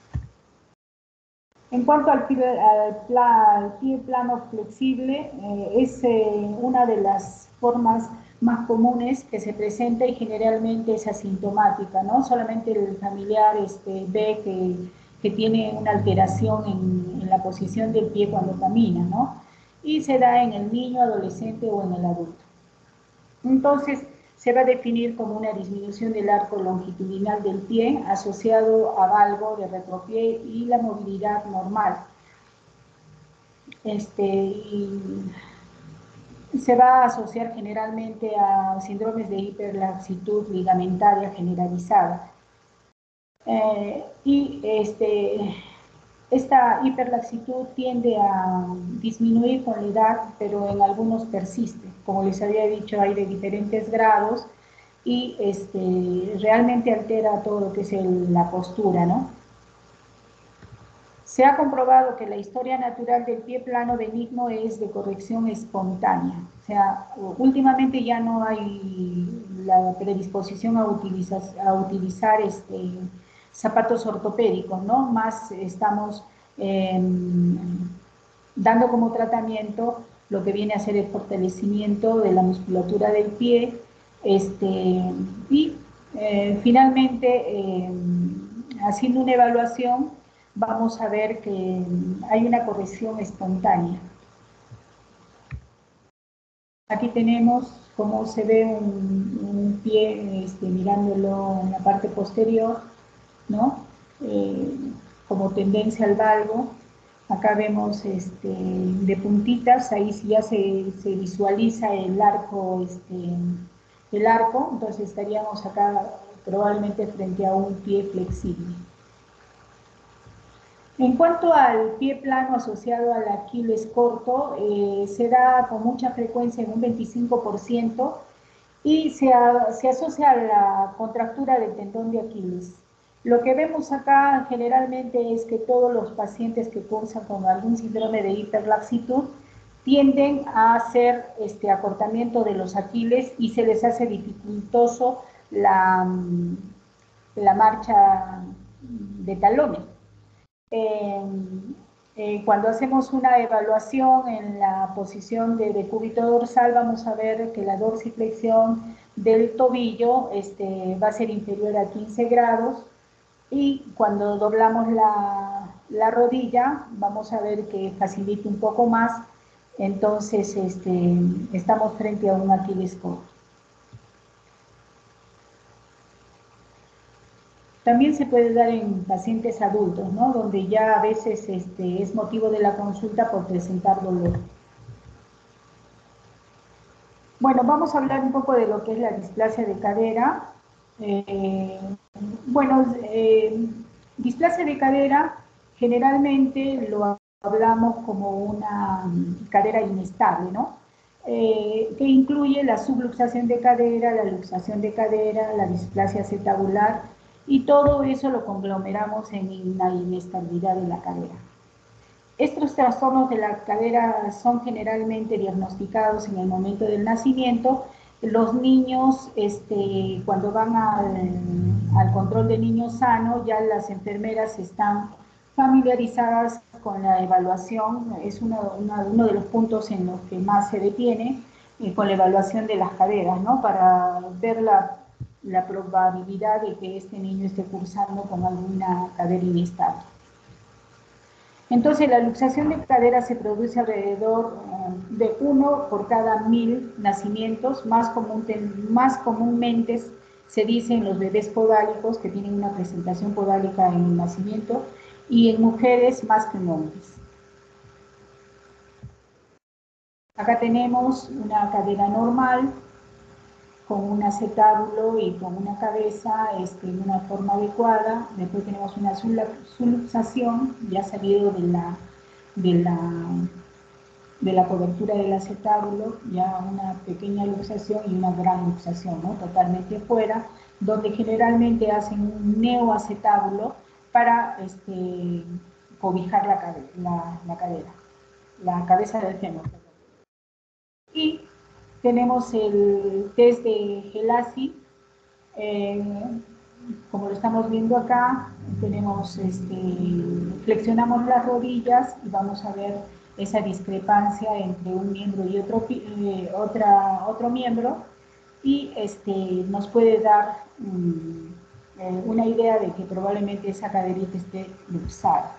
En cuanto al pie, al pla, al pie plano flexible, eh, es eh, una de las formas más comunes que se presenta y generalmente es asintomática, ¿no? Solamente el familiar este, ve que, que tiene una alteración en, en la posición del pie cuando camina, ¿no? Y se da en el niño, adolescente o en el adulto. Entonces, se va a definir como una disminución del arco longitudinal del pie asociado a valgo de retropié y la movilidad normal. Este, y se va a asociar generalmente a síndromes de hiperlaxitud ligamentaria generalizada. Eh, y este, esta hiperlaxitud tiende a disminuir con la edad, pero en algunos persiste. Como les había dicho, hay de diferentes grados y este, realmente altera todo lo que es el, la postura, ¿no? Se ha comprobado que la historia natural del pie plano benigno es de corrección espontánea. O sea, últimamente ya no hay la predisposición a utilizar, a utilizar este, zapatos ortopédicos, ¿no? Más estamos eh, dando como tratamiento lo que viene a ser el fortalecimiento de la musculatura del pie, este, y eh, finalmente, eh, haciendo una evaluación, vamos a ver que hay una corrección espontánea. Aquí tenemos cómo se ve un, un pie este, mirándolo en la parte posterior, ¿no? Eh, como tendencia al valgo. Acá vemos este, de puntitas, ahí ya se, se visualiza el arco, este, el arco, entonces estaríamos acá probablemente frente a un pie flexible. En cuanto al pie plano asociado al Aquiles corto, eh, se da con mucha frecuencia en un veinticinco por ciento y se, a, se asocia a la contractura del tendón de Aquiles. Lo que vemos acá generalmente es que todos los pacientes que cursan con algún síndrome de hiperlaxitud tienden a hacer este acortamiento de los aquiles y se les hace dificultoso la, la marcha de talones. Eh, eh, cuando hacemos una evaluación en la posición de decúbito dorsal, vamos a ver que la dorsiflexión del tobillo este, va a ser inferior a quince grados, y cuando doblamos la, la rodilla, vamos a ver que facilita un poco más, entonces este, estamos frente a un Aquiles corto. También se puede dar en pacientes adultos, ¿no? Donde ya a veces este, es motivo de la consulta por presentar dolor. Bueno, vamos a hablar un poco de lo que es la displasia de cadera. Eh, bueno, eh, displasia de cadera generalmente lo hablamos como una cadera inestable, ¿no? Eh, que incluye la subluxación de cadera, la luxación de cadera, la displasia acetabular, y todo eso lo conglomeramos en la inestabilidad de la cadera. Estos trastornos de la cadera son generalmente diagnosticados en el momento del nacimiento. Los niños, este, cuando van al, al control de niño sano, ya las enfermeras están familiarizadas con la evaluación. Es uno, una, uno de los puntos en los que más se detiene, eh, con la evaluación de las caderas, ¿no? Para ver la, la probabilidad de que este niño esté cursando con alguna cadera inestable. Entonces, la luxación de cadera se produce alrededor um, de uno por cada mil nacimientos. Más, común, más comúnmente se dice en los bebés podálicos, que tienen una presentación podálica en el nacimiento, y en mujeres más que en hombres. Acá tenemos una cadera normal, con un acetábulo y con una cabeza este, en una forma adecuada. Después tenemos una subluxación, ya salido de la, de la, de la cobertura del acetábulo, ya una pequeña luxación y una gran luxación, ¿no? Totalmente fuera, donde generalmente hacen un neoacetábulo para este, cobijar la cadera, la, la cadera, la cabeza del fémur. Y tenemos el test de Gelasi, eh, como lo estamos viendo acá, tenemos, este, flexionamos las rodillas y vamos a ver esa discrepancia entre un miembro y otro, eh, otra, otro miembro, y este, nos puede dar um, eh, una idea de que probablemente esa caderita esté luxada.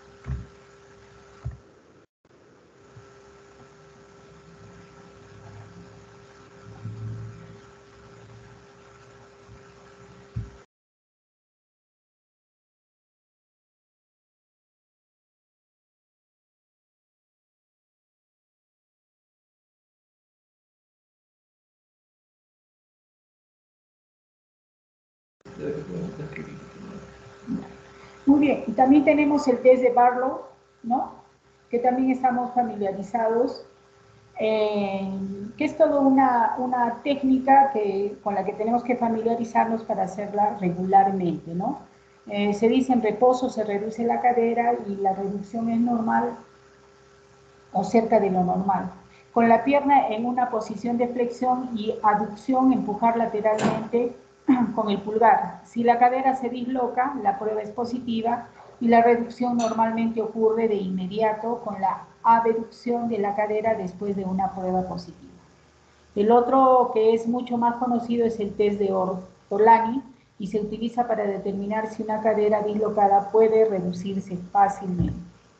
Muy bien, y también tenemos el test de Barlow, ¿no? Que también estamos familiarizados, eh, que es toda una, una técnica que, con la que tenemos que familiarizarnos para hacerla regularmente, ¿no? Eh, se dice en reposo se reduce la cadera y la reducción es normal o cerca de lo normal. Con la pierna en una posición de flexión y aducción, empujar lateralmente con el pulgar. Si la cadera se disloca, la prueba es positiva y la reducción normalmente ocurre de inmediato con la abducción de la cadera después de una prueba positiva. El otro, que es mucho más conocido, es el test de Ortolani y se utiliza para determinar si una cadera dislocada puede reducirse fácilmente.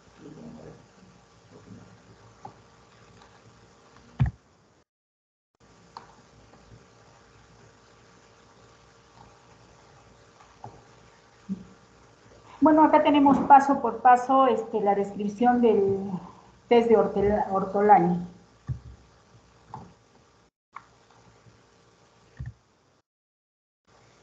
Bueno, acá tenemos paso por paso este, la descripción del test de Ortolani.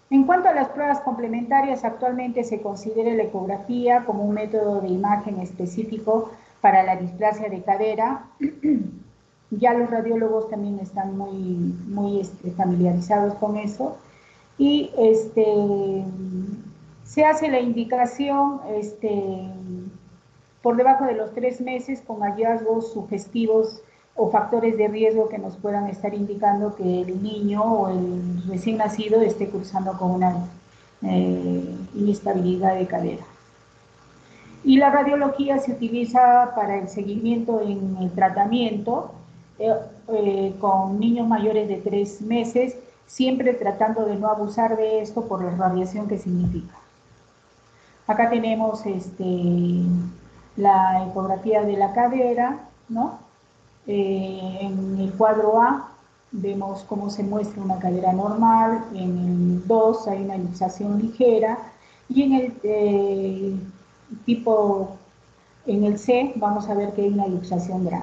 En cuanto a las pruebas complementarias, actualmente se considera la ecografía como un método de imagen específico para la displasia de cadera. Ya los radiólogos también están muy, muy este, familiarizados con eso. Y este, se hace la indicación este, por debajo de los tres meses con hallazgos sugestivos o factores de riesgo que nos puedan estar indicando que el niño o el recién nacido esté cursando con una eh, inestabilidad de cadera. Y la radiología se utiliza para el seguimiento en el tratamiento eh, eh, con niños mayores de tres meses, siempre tratando de no abusar de esto por la radiación que significa. Acá tenemos este, la ecografía de la cadera, ¿no? Eh, en el cuadro A vemos cómo se muestra una cadera normal, en el dos hay una luxación ligera, y en el eh, tipo, en el C vamos a ver que hay una luxación grave.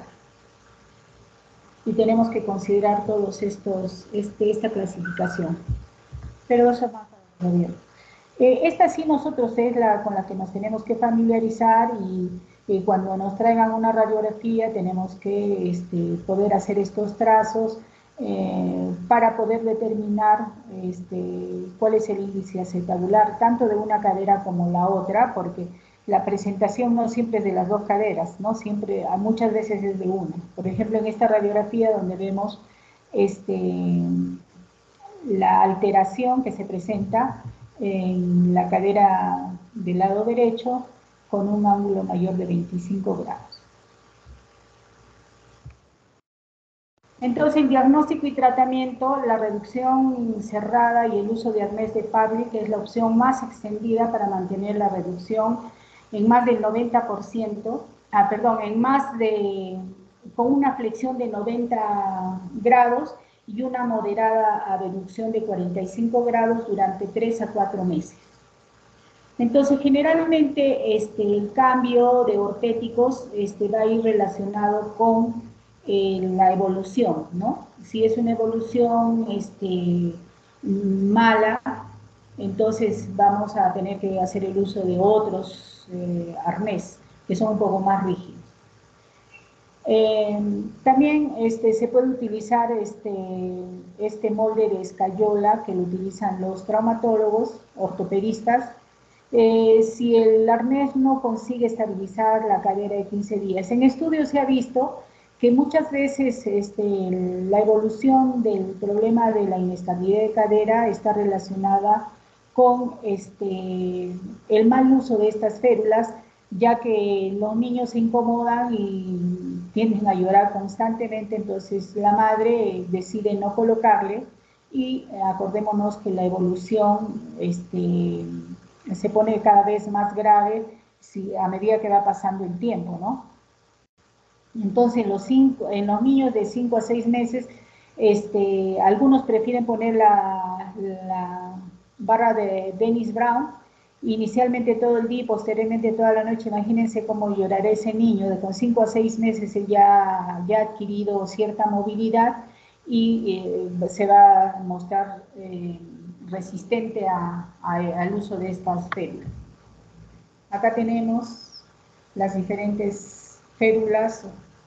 Y tenemos que considerar todos estos, este, esta clasificación. Pero eso va a ver. Eh, esta sí nosotros es la con la que nos tenemos que familiarizar y eh, cuando nos traigan una radiografía tenemos que este, poder hacer estos trazos eh, para poder determinar este, cuál es el índice acetabular, tanto de una cadera como la otra, porque la presentación no siempre es de las dos caderas, ¿no? Siempre, muchas veces es de una. Por ejemplo, en esta radiografía donde vemos este, la alteración que se presenta en la cadera del lado derecho con un ángulo mayor de veinticinco grados. Entonces, en diagnóstico y tratamiento, la reducción cerrada y el uso de arnés de Pavlik es la opción más extendida para mantener la reducción en más del noventa por ciento, ah, perdón, en más de, con una flexión de noventa grados y una moderada abducción de cuarenta y cinco grados durante tres a cuatro meses. Entonces, generalmente este, el cambio de ortéticos este, va a ir relacionado con eh, la evolución, ¿no? Si es una evolución este, mala, entonces vamos a tener que hacer el uso de otros eh, arnés que son un poco más rígidos. Eh, también este, se puede utilizar este, este molde de escayola que lo utilizan los traumatólogos, ortopedistas, eh, si el arnés no consigue estabilizar la cadera de quince días. En estudios se ha visto que muchas veces este, la evolución del problema de la inestabilidad de cadera está relacionada con este, el mal uso de estas férulas, ya que los niños se incomodan y tienden a llorar constantemente, entonces la madre decide no colocarle y acordémonos que la evolución este, se pone cada vez más grave si, a medida que va pasando el tiempo, ¿no? Entonces los cinco, en los niños de cinco a seis meses, este, algunos prefieren poner la, la barra de Dennis Brown, inicialmente todo el día y posteriormente toda la noche. Imagínense cómo llorará ese niño, de con cinco a seis meses él ya, ya ha adquirido cierta movilidad y eh, se va a mostrar eh, resistente a, a, al uso de estas férulas. Acá tenemos las diferentes férulas,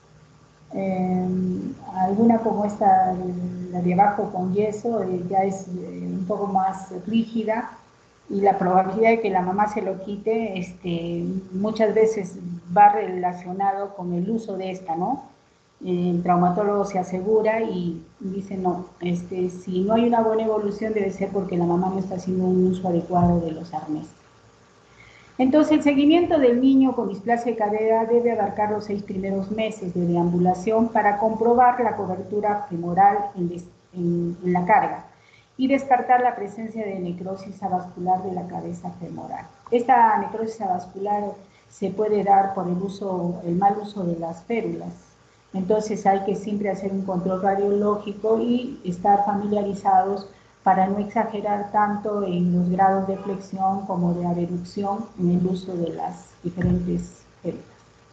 eh, alguna como esta, la de abajo con yeso, eh, ya es eh, un poco más rígida, y la probabilidad de que la mamá se lo quite este, muchas veces va relacionado con el uso de esta, ¿no? El traumatólogo se asegura y dice, no, este, si no hay una buena evolución debe ser porque la mamá no está haciendo un uso adecuado de los arneses. Entonces, el seguimiento del niño con displasia de cadera debe abarcar los seis primeros meses de deambulación para comprobar la cobertura femoral en, en, en la carga y descartar la presencia de necrosis avascular de la cabeza femoral. Esta necrosis avascular se puede dar por el, uso, el mal uso de las férulas. Entonces hay que siempre hacer un control radiológico y estar familiarizados para no exagerar tanto en los grados de flexión como de abducción en el uso de las diferentes férulas.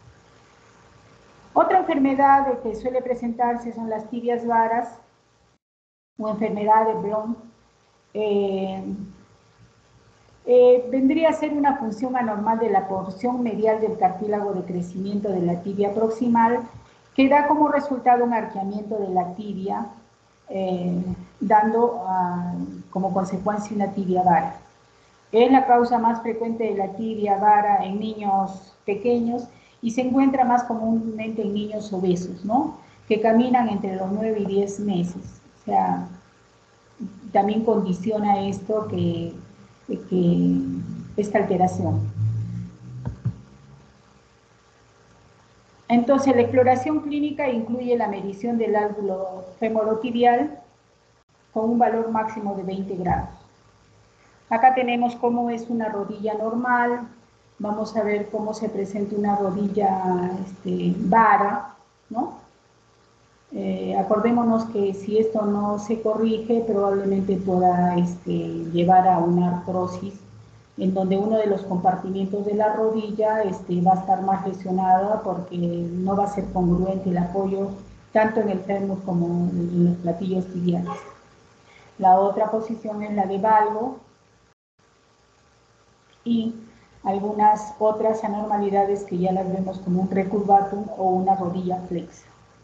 Otra enfermedad que suele presentarse son las tibias varas o enfermedad de Blount. Eh, Eh, vendría a ser una función anormal de la porción medial del cartílago de crecimiento de la tibia proximal, que da como resultado un arqueamiento de la tibia, eh, dando uh, como consecuencia una tibia vara. Es la causa más frecuente de la tibia vara en niños pequeños y se encuentra más comúnmente en niños obesos, ¿no? Que caminan entre los nueve y diez meses. O sea, también condiciona esto que, que esta alteración. Entonces, la exploración clínica incluye la medición del ángulo femorotibial con un valor máximo de veinte grados. Acá tenemos cómo es una rodilla normal. Vamos a ver cómo se presenta una rodilla este, vara, ¿no? Eh, acordémonos que si esto no se corrige, probablemente pueda este, llevar a una artrosis, en donde uno de los compartimientos de la rodilla este, va a estar más lesionada porque no va a ser congruente el apoyo tanto en el fémur como en los platillos tibiales. La otra posición es la de valgo y algunas otras anormalidades que ya las vemos como un recurvatum o una rodilla flexa.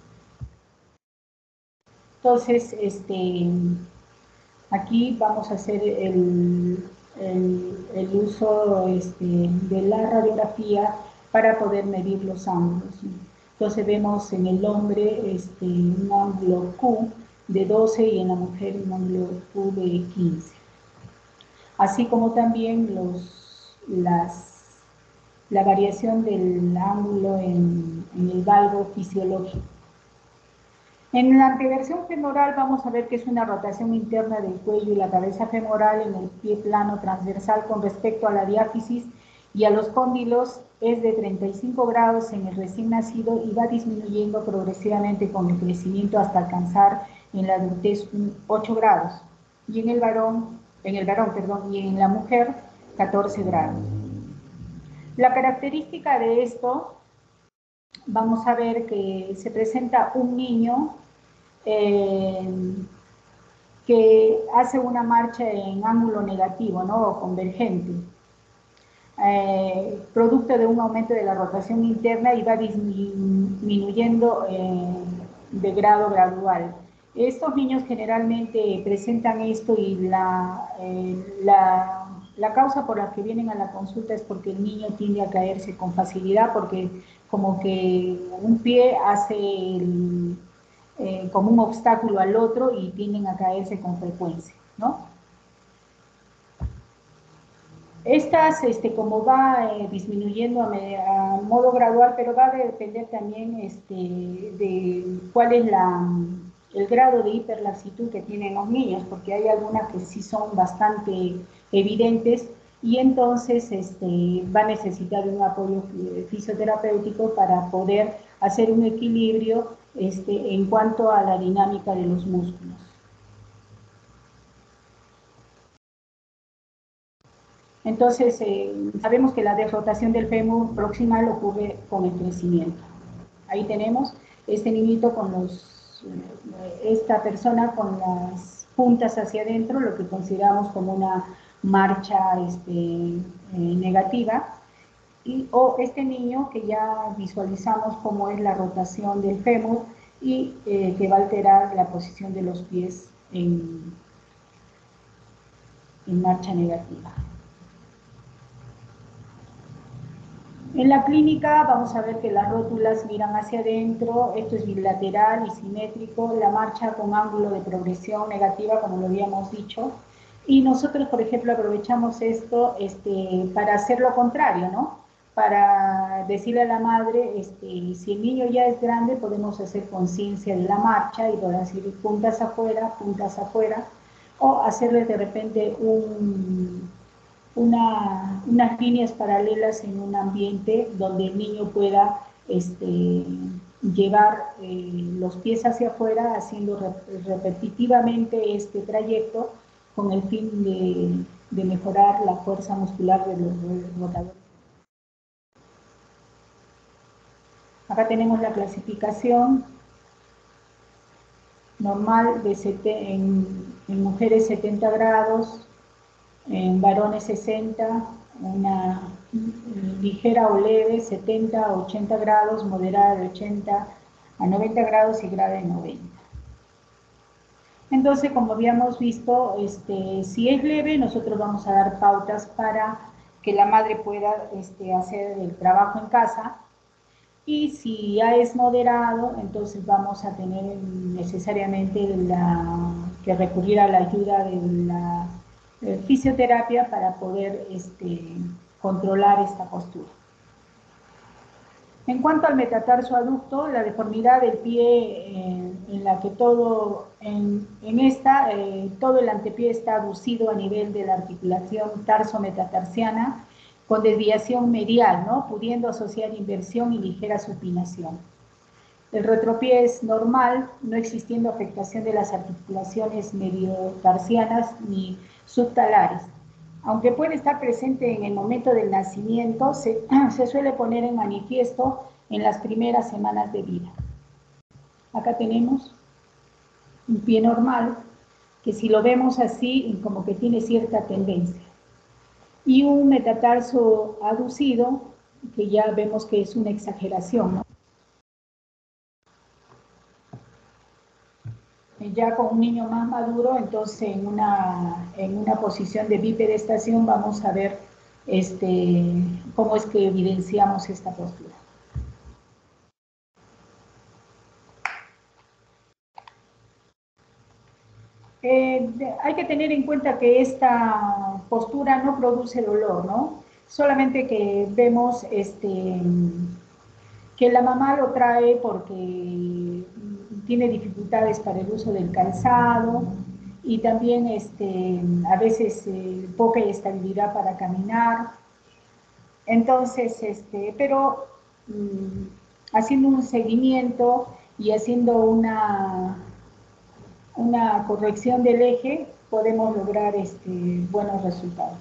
Entonces, este, aquí vamos a hacer el, el, el uso este, de la radiografía para poder medir los ángulos. Entonces vemos en el hombre este, un ángulo Q de doce y en la mujer un ángulo Q de quince. Así como también los, las, la variación del ángulo en, en el valgo fisiológico. En la anteversión femoral vamos a ver que es una rotación interna del cuello y la cabeza femoral en el pie plano transversal con respecto a la diáfisis y a los cóndilos es de treinta y cinco grados en el recién nacido y va disminuyendo progresivamente con el crecimiento hasta alcanzar en la adultez ocho grados y en el varón, en el varón, perdón, y en la mujer catorce grados. La característica de esto, vamos a ver que se presenta un niño Eh, que hace una marcha en ángulo negativo, ¿no? O convergente, eh, producto de un aumento de la rotación interna y va disminuyendo eh, de grado gradual. Estos niños generalmente presentan esto y la, eh, la, la causa por la que vienen a la consulta es porque el niño tiende a caerse con facilidad, porque como que un pie hace el, Eh, como un obstáculo al otro y tienden a caerse con frecuencia, ¿no? Estas, este, como va eh, disminuyendo a, a modo gradual, pero va a depender también este, de cuál es la, el grado de hiperlaxitud que tienen los niños, porque hay algunas que sí son bastante evidentes y entonces este, va a necesitar un apoyo fisioterapéutico para poder hacer un equilibrio este, en cuanto a la dinámica de los músculos. Entonces, eh, sabemos que la desrotación del fémur proximal ocurre con el crecimiento. Ahí tenemos este niñito con los, eh, esta persona con las puntas hacia adentro, lo que consideramos como una marcha este, eh, negativa, y, o este niño que ya visualizamos cómo es la rotación del fémur y eh, que va a alterar la posición de los pies en, en marcha negativa. En la clínica vamos a ver que las rótulas miran hacia adentro, esto es bilateral y simétrico, la marcha con ángulo de progresión negativa, como lo habíamos dicho, y nosotros, por ejemplo, aprovechamos esto este, para hacer lo contrario, ¿no? Para decirle a la madre, este, si el niño ya es grande, podemos hacer conciencia de la marcha y poder decir puntas afuera, puntas afuera, o hacerle de repente un... Una, unas líneas paralelas en un ambiente donde el niño pueda este, llevar eh, los pies hacia afuera, haciendo rep repetitivamente este trayecto con el fin de, de mejorar la fuerza muscular de los rotadores. Acá tenemos la clasificación normal de en, en mujeres setenta grados, en varones sesenta, una ligera o leve, setenta a ochenta grados, moderada de ochenta a noventa grados y grave de noventa. Entonces, como habíamos visto, este, si es leve, nosotros vamos a dar pautas para que la madre pueda este, hacer el trabajo en casa. Y si ya es moderado, entonces vamos a tener necesariamente la, que recurrir a la ayuda de la eh, fisioterapia para poder este, controlar esta postura. En cuanto al metatarso aducto, la deformidad del pie eh, en la que todo, en, en esta, eh, todo el antepié está aducido a nivel de la articulación tarso-metatarsiana con desviación medial, ¿no? Pudiendo asociar inversión y ligera supinación. El retropié es normal, no existiendo afectación de las articulaciones mediotarsianas ni subtalares. Aunque puede estar presente en el momento del nacimiento, se, se suele poner en manifiesto en las primeras semanas de vida. Acá tenemos un pie normal, que si lo vemos así, como que tiene cierta tendencia. Y un metatarso aducido, que ya vemos que es una exageración, ¿no? Ya con un niño más maduro, entonces en una, en una posición de bipedestación vamos a ver este, cómo es que evidenciamos esta postura. Eh, hay que tener en cuenta que esta postura no produce dolor, ¿no? Solamente que vemos este, que la mamá lo trae porque tiene dificultades para el uso del calzado y también este, a veces eh, poca estabilidad para caminar. Entonces, este, pero mmm, haciendo un seguimiento y haciendo una, una corrección del eje, podemos lograr este, buenos resultados.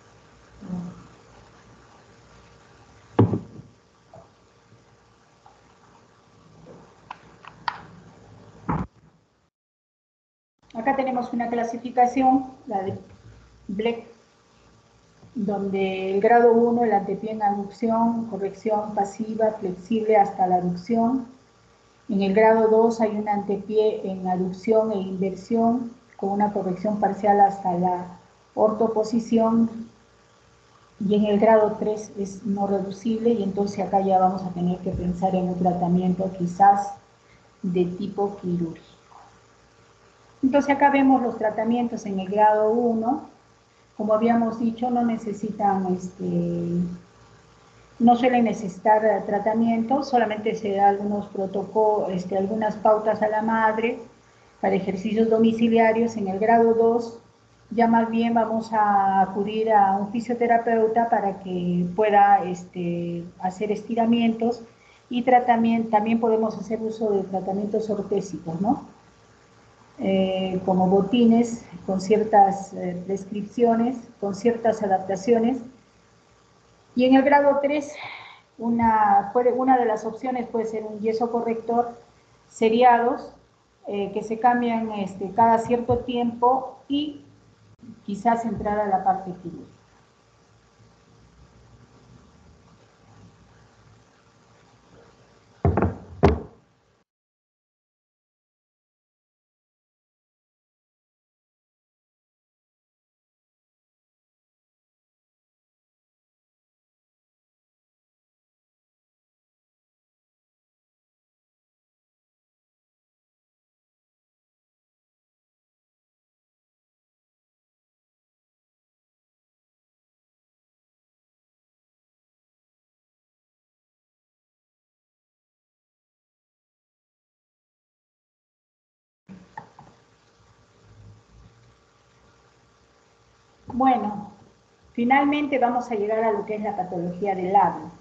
Acá tenemos una clasificación, la de Bleck, donde el grado uno, el antepié en aducción, corrección pasiva, flexible hasta la aducción. En el grado dos hay un antepié en aducción e inversión, con una corrección parcial hasta la ortoposición. Y en el grado tres es no reducible, y entonces acá ya vamos a tener que pensar en un tratamiento quizás de tipo quirúrgico. Entonces acá vemos los tratamientos en el grado uno. Como habíamos dicho, no necesitan, este, no suelen necesitar tratamiento, solamente se da algunos protocolos, este, algunas pautas a la madre para ejercicios domiciliarios. En el grado dos, ya más bien vamos a acudir a un fisioterapeuta para que pueda este, hacer estiramientos y tratamiento. También podemos hacer uso de tratamientos ortésicos, ¿no? Eh, como botines con ciertas eh, prescripciones, con ciertas adaptaciones. Y en el grado tres, una, puede, una de las opciones puede ser un yeso corrector seriados, eh, que se cambian este, cada cierto tiempo y quizás entrar a la parte quirúrgica. Bueno, finalmente vamos a llegar a lo que es la patología del labio.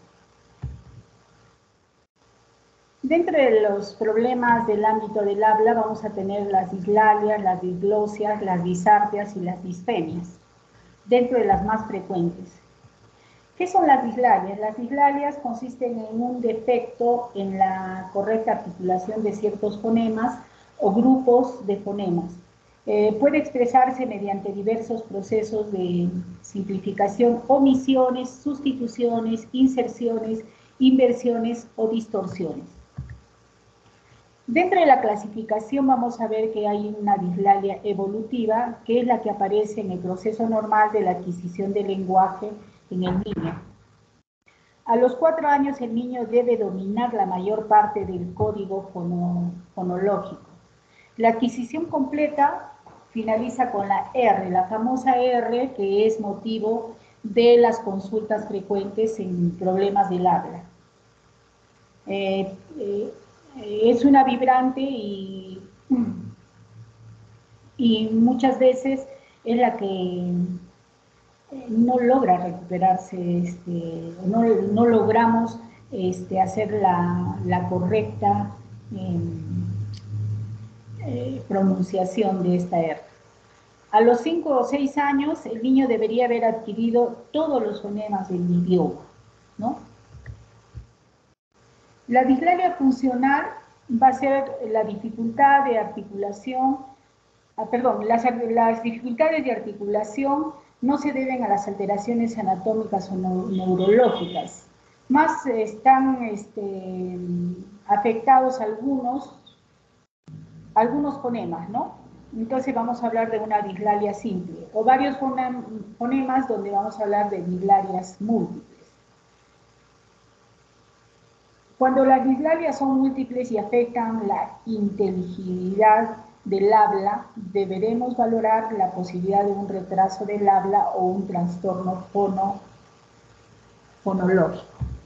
Dentro de los problemas del ámbito del habla vamos a tener las dislalias, las diglosias, las disartrias y las disfemias, dentro de las más frecuentes. ¿Qué son las dislalias? Las dislalias consisten en un defecto en la correcta articulación de ciertos fonemas o grupos de fonemas. Eh, puede expresarse mediante diversos procesos de simplificación, omisiones, sustituciones, inserciones, inversiones o distorsiones. Dentro de la clasificación vamos a ver que hay una dislalia evolutiva, que es la que aparece en el proceso normal de la adquisición del lenguaje en el niño. A los cuatro años el niño debe dominar la mayor parte del código fono, fonológico. La adquisición completa finaliza con la R, la famosa R, que es motivo de las consultas frecuentes en problemas del habla. Eh, eh, es una vibrante y, y muchas veces es la que no logra recuperarse, este, no, no logramos este, hacer la, la correcta eh, eh, pronunciación de esta R. A los cinco o seis años, el niño debería haber adquirido todos los fonemas del idioma, ¿no? La dislalia funcional va a ser la dificultad de articulación, ah, perdón, las, las dificultades de articulación no se deben a las alteraciones anatómicas o neurológicas, más están este, afectados algunos, algunos fonemas, ¿no? Entonces vamos a hablar de una dislalia simple, o varios fonemas donde vamos a hablar de dislalias múltiples. Cuando las dislalias son múltiples y afectan la inteligibilidad del habla, deberemos valorar la posibilidad de un retraso del habla o un trastorno fono, fonológico.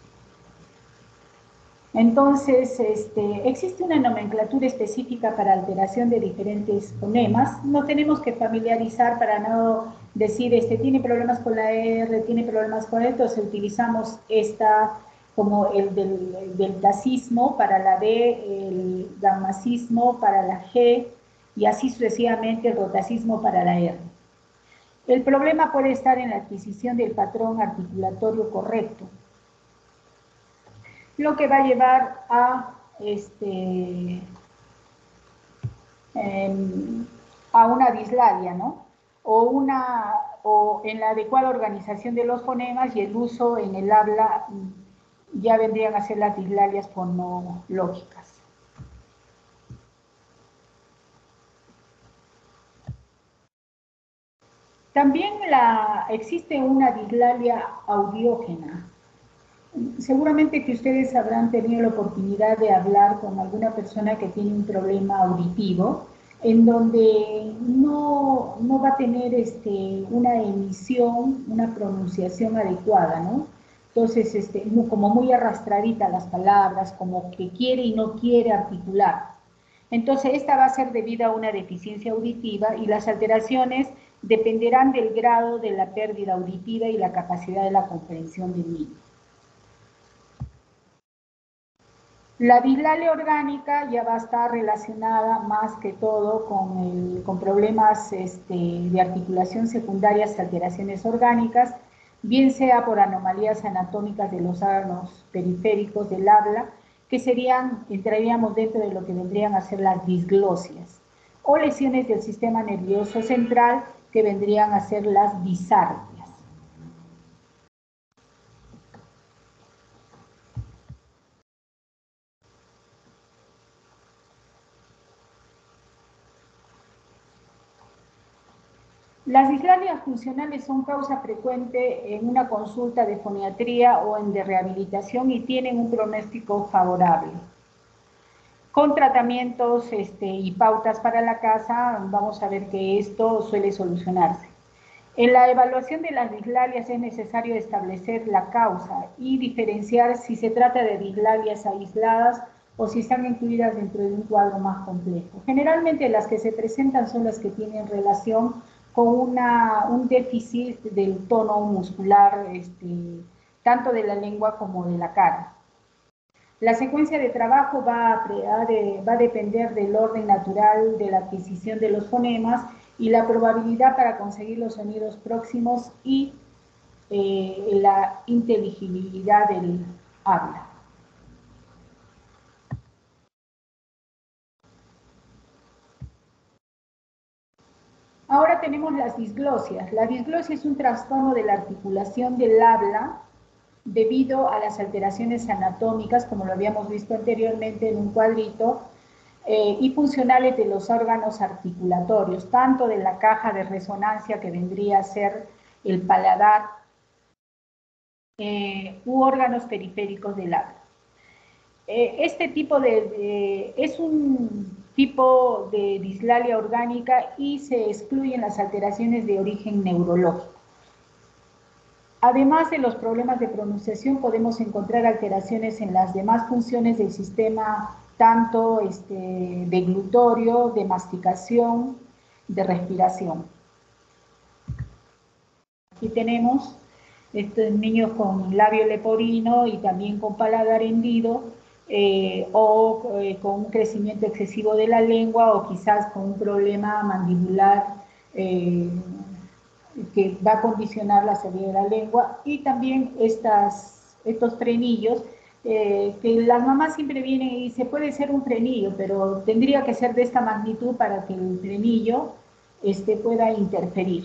Entonces, este, existe una nomenclatura específica para alteración de diferentes fonemas. Nos tenemos que familiarizar para no decir, este, tiene problemas con la R, tiene problemas con esto, entonces utilizamos esta como el del, el del tacismo para la D, el gammacismo para la G, y así sucesivamente el rotacismo para la R. El problema puede estar en la adquisición del patrón articulatorio correcto, lo que va a llevar a, este, eh, a una dislalia, ¿no? O, una, o en la adecuada organización de los fonemas y el uso en el habla ya vendrían a ser las dislalias fonológicas. También la, existe una dislalia audiógena. Seguramente que ustedes habrán tenido la oportunidad de hablar con alguna persona que tiene un problema auditivo, en donde no, no va a tener este, una emisión, una pronunciación adecuada, ¿no? Entonces, este, como muy arrastradita las palabras, como que quiere y no quiere articular. Entonces, esta va a ser debida a una deficiencia auditiva y las alteraciones dependerán del grado de la pérdida auditiva y la capacidad de la comprensión del niño. La dislalia orgánica ya va a estar relacionada más que todo con, el, con problemas este, de articulación secundarias y alteraciones orgánicas, bien sea por anomalías anatómicas de los órganos periféricos del habla, que serían, entraríamos dentro de lo que vendrían a ser las disglosias, o lesiones del sistema nervioso central, que vendrían a ser las disartrias. Las dislalias funcionales son causa frecuente en una consulta de foniatría o en de rehabilitación y tienen un pronóstico favorable. Con tratamientos este, y pautas para la casa, vamos a ver que esto suele solucionarse. En la evaluación de las dislalias es necesario establecer la causa y diferenciar si se trata de dislalias aisladas o si están incluidas dentro de un cuadro más complejo. Generalmente las que se presentan son las que tienen relación con una, un déficit del tono muscular, este, tanto de la lengua como de la cara. La secuencia de trabajo va a, de, va a depender del orden natural de la adquisición de los fonemas y la probabilidad para conseguir los sonidos próximos y eh, la inteligibilidad del habla. Ahora tenemos las disglosias. La disglosia es un trastorno de la articulación del habla debido a las alteraciones anatómicas, como lo habíamos visto anteriormente en un cuadrito, eh, y funcionales de los órganos articulatorios, tanto de la caja de resonancia que vendría a ser el paladar, eh, u órganos periféricos del habla. Eh, este tipo de, de, es un tipo de dislalia orgánica y se excluyen las alteraciones de origen neurológico. Además de los problemas de pronunciación, podemos encontrar alteraciones en las demás funciones del sistema, tanto este, deglutorio, de masticación, de respiración. Aquí tenemos estos niños con labio leporino y también con paladar hendido, eh, o eh, con un crecimiento excesivo de la lengua, o quizás con un problema mandibular eh, que va a condicionar la salida de la lengua, y también estas, estos frenillos, eh, que las mamás siempre vienen y dicen, puede ser un frenillo, pero tendría que ser de esta magnitud para que el frenillo este, pueda interferir.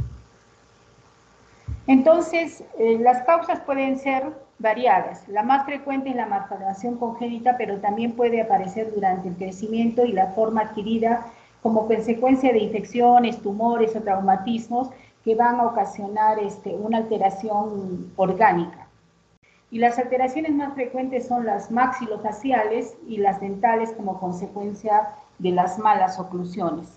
Entonces, eh, las causas pueden ser variadas. La más frecuente es la malformación congénita, pero también puede aparecer durante el crecimiento y la forma adquirida como consecuencia de infecciones, tumores o traumatismos que van a ocasionar este, una alteración orgánica. Y las alteraciones más frecuentes son las maxilofaciales y las dentales como consecuencia de las malas oclusiones.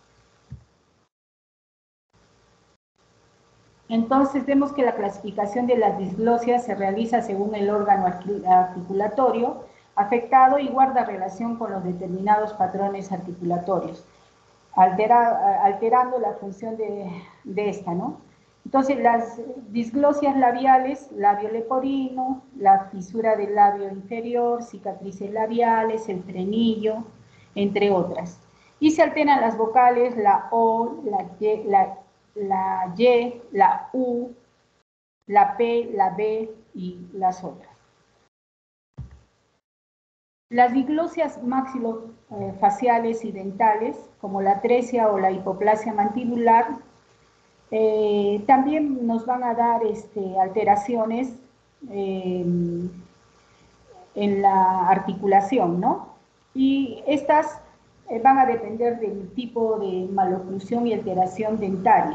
Entonces vemos que la clasificación de las disglosias se realiza según el órgano articulatorio afectado y guarda relación con los determinados patrones articulatorios, altera, alterando la función de, de esta, ¿no? Entonces las disglosias labiales, labio leporino, la fisura del labio inferior, cicatrices labiales, el frenillo, entre otras. Y se alternan las vocales, la O, la Y, la la Y, la U, la P, la B y las otras. Las diglosias maxilofaciales y dentales, como la atresia o la hipoplasia mandibular, eh, también nos van a dar este, alteraciones eh, en la articulación, ¿no? Y estas eh, van a depender del tipo de maloclusión y alteración dentaria,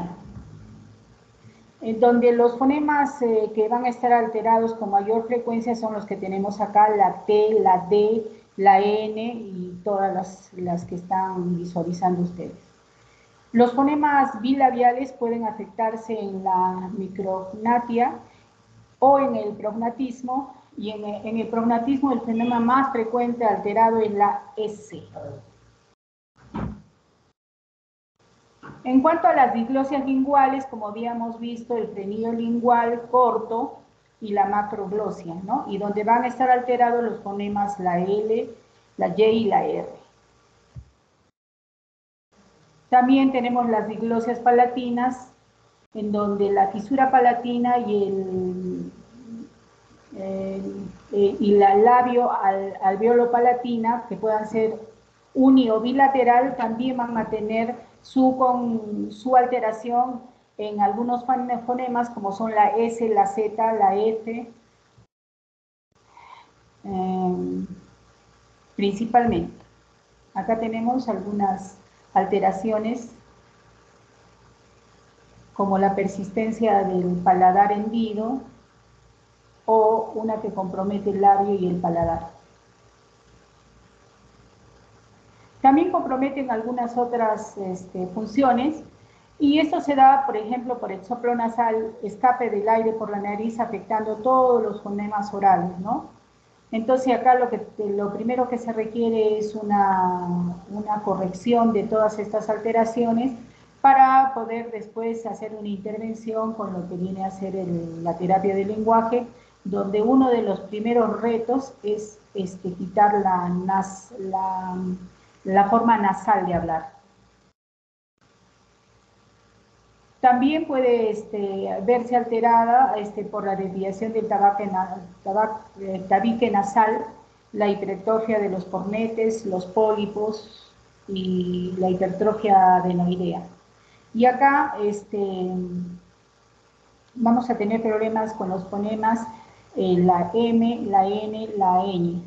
en donde los fonemas eh, que van a estar alterados con mayor frecuencia son los que tenemos acá, la T, la D, la N y todas las, las que están visualizando ustedes. Los fonemas bilabiales pueden afectarse en la micrognatia o en el prognatismo, y en el, en el prognatismo el fonema más frecuente alterado es la S. En cuanto a las diglosias linguales, como habíamos visto, el frenillo lingual corto y la macroglosia, ¿no? Y donde van a estar alterados los fonemas la L, la Y y la R. También tenemos las diglosias palatinas, en donde la fisura palatina y el, el eh, y la labio al, alveolo palatina, que puedan ser uni o bilateral, también van a tener su, con, su alteración en algunos fonemas, como son la S, la Z, la F, eh, principalmente. Acá tenemos algunas alteraciones, como la persistencia del paladar hendido, o una que compromete el labio y el paladar. También comprometen algunas otras este, funciones, y esto se da, por ejemplo, por el soplo nasal, escape del aire por la nariz, afectando todos los fonemas orales, ¿no? Entonces acá lo, que, lo primero que se requiere es una, una corrección de todas estas alteraciones para poder después hacer una intervención con lo que viene a ser el, la terapia del lenguaje, donde uno de los primeros retos es este, quitar la, nas, la, la forma nasal de hablar. También puede este, verse alterada este, por la desviación del tabaque, tabac, eh, tabique nasal, la hipertrofia de los cornetes, los pólipos y la hipertrofia adenoidea. Y acá este, vamos a tener problemas con los fonemas eh, la M, la N, la ñ.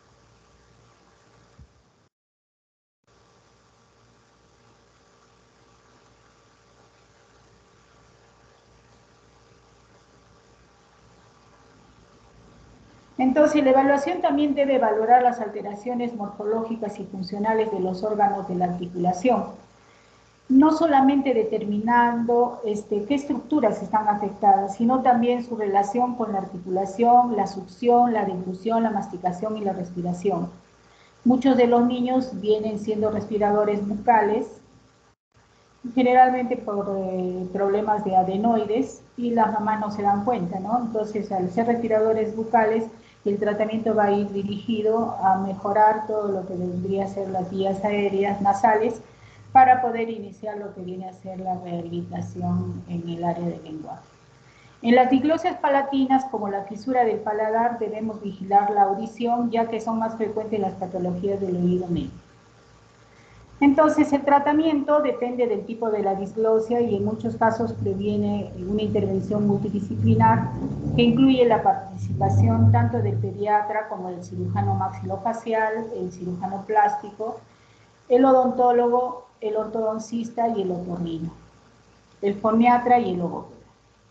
Entonces, la evaluación también debe valorar las alteraciones morfológicas y funcionales de los órganos de la articulación, no solamente determinando este, qué estructuras están afectadas, sino también su relación con la articulación, la succión, la deglución, la masticación y la respiración. Muchos de los niños vienen siendo respiradores bucales, generalmente por eh, problemas de adenoides, y las mamás no se dan cuenta, ¿no? Entonces, al ser respiradores bucales, el tratamiento va a ir dirigido a mejorar todo lo que vendría a ser las vías aéreas nasales para poder iniciar lo que viene a ser la rehabilitación en el área del lenguaje. En las diglosias palatinas, como la fisura del paladar, debemos vigilar la audición, ya que son más frecuentes las patologías del oído medio. Entonces, el tratamiento depende del tipo de la disglosia y en muchos casos previene una intervención multidisciplinar que incluye la participación tanto del pediatra como del cirujano maxilofacial, el cirujano plástico, el odontólogo, el ortodoncista y el otorrino, el foniatra y el logopeda.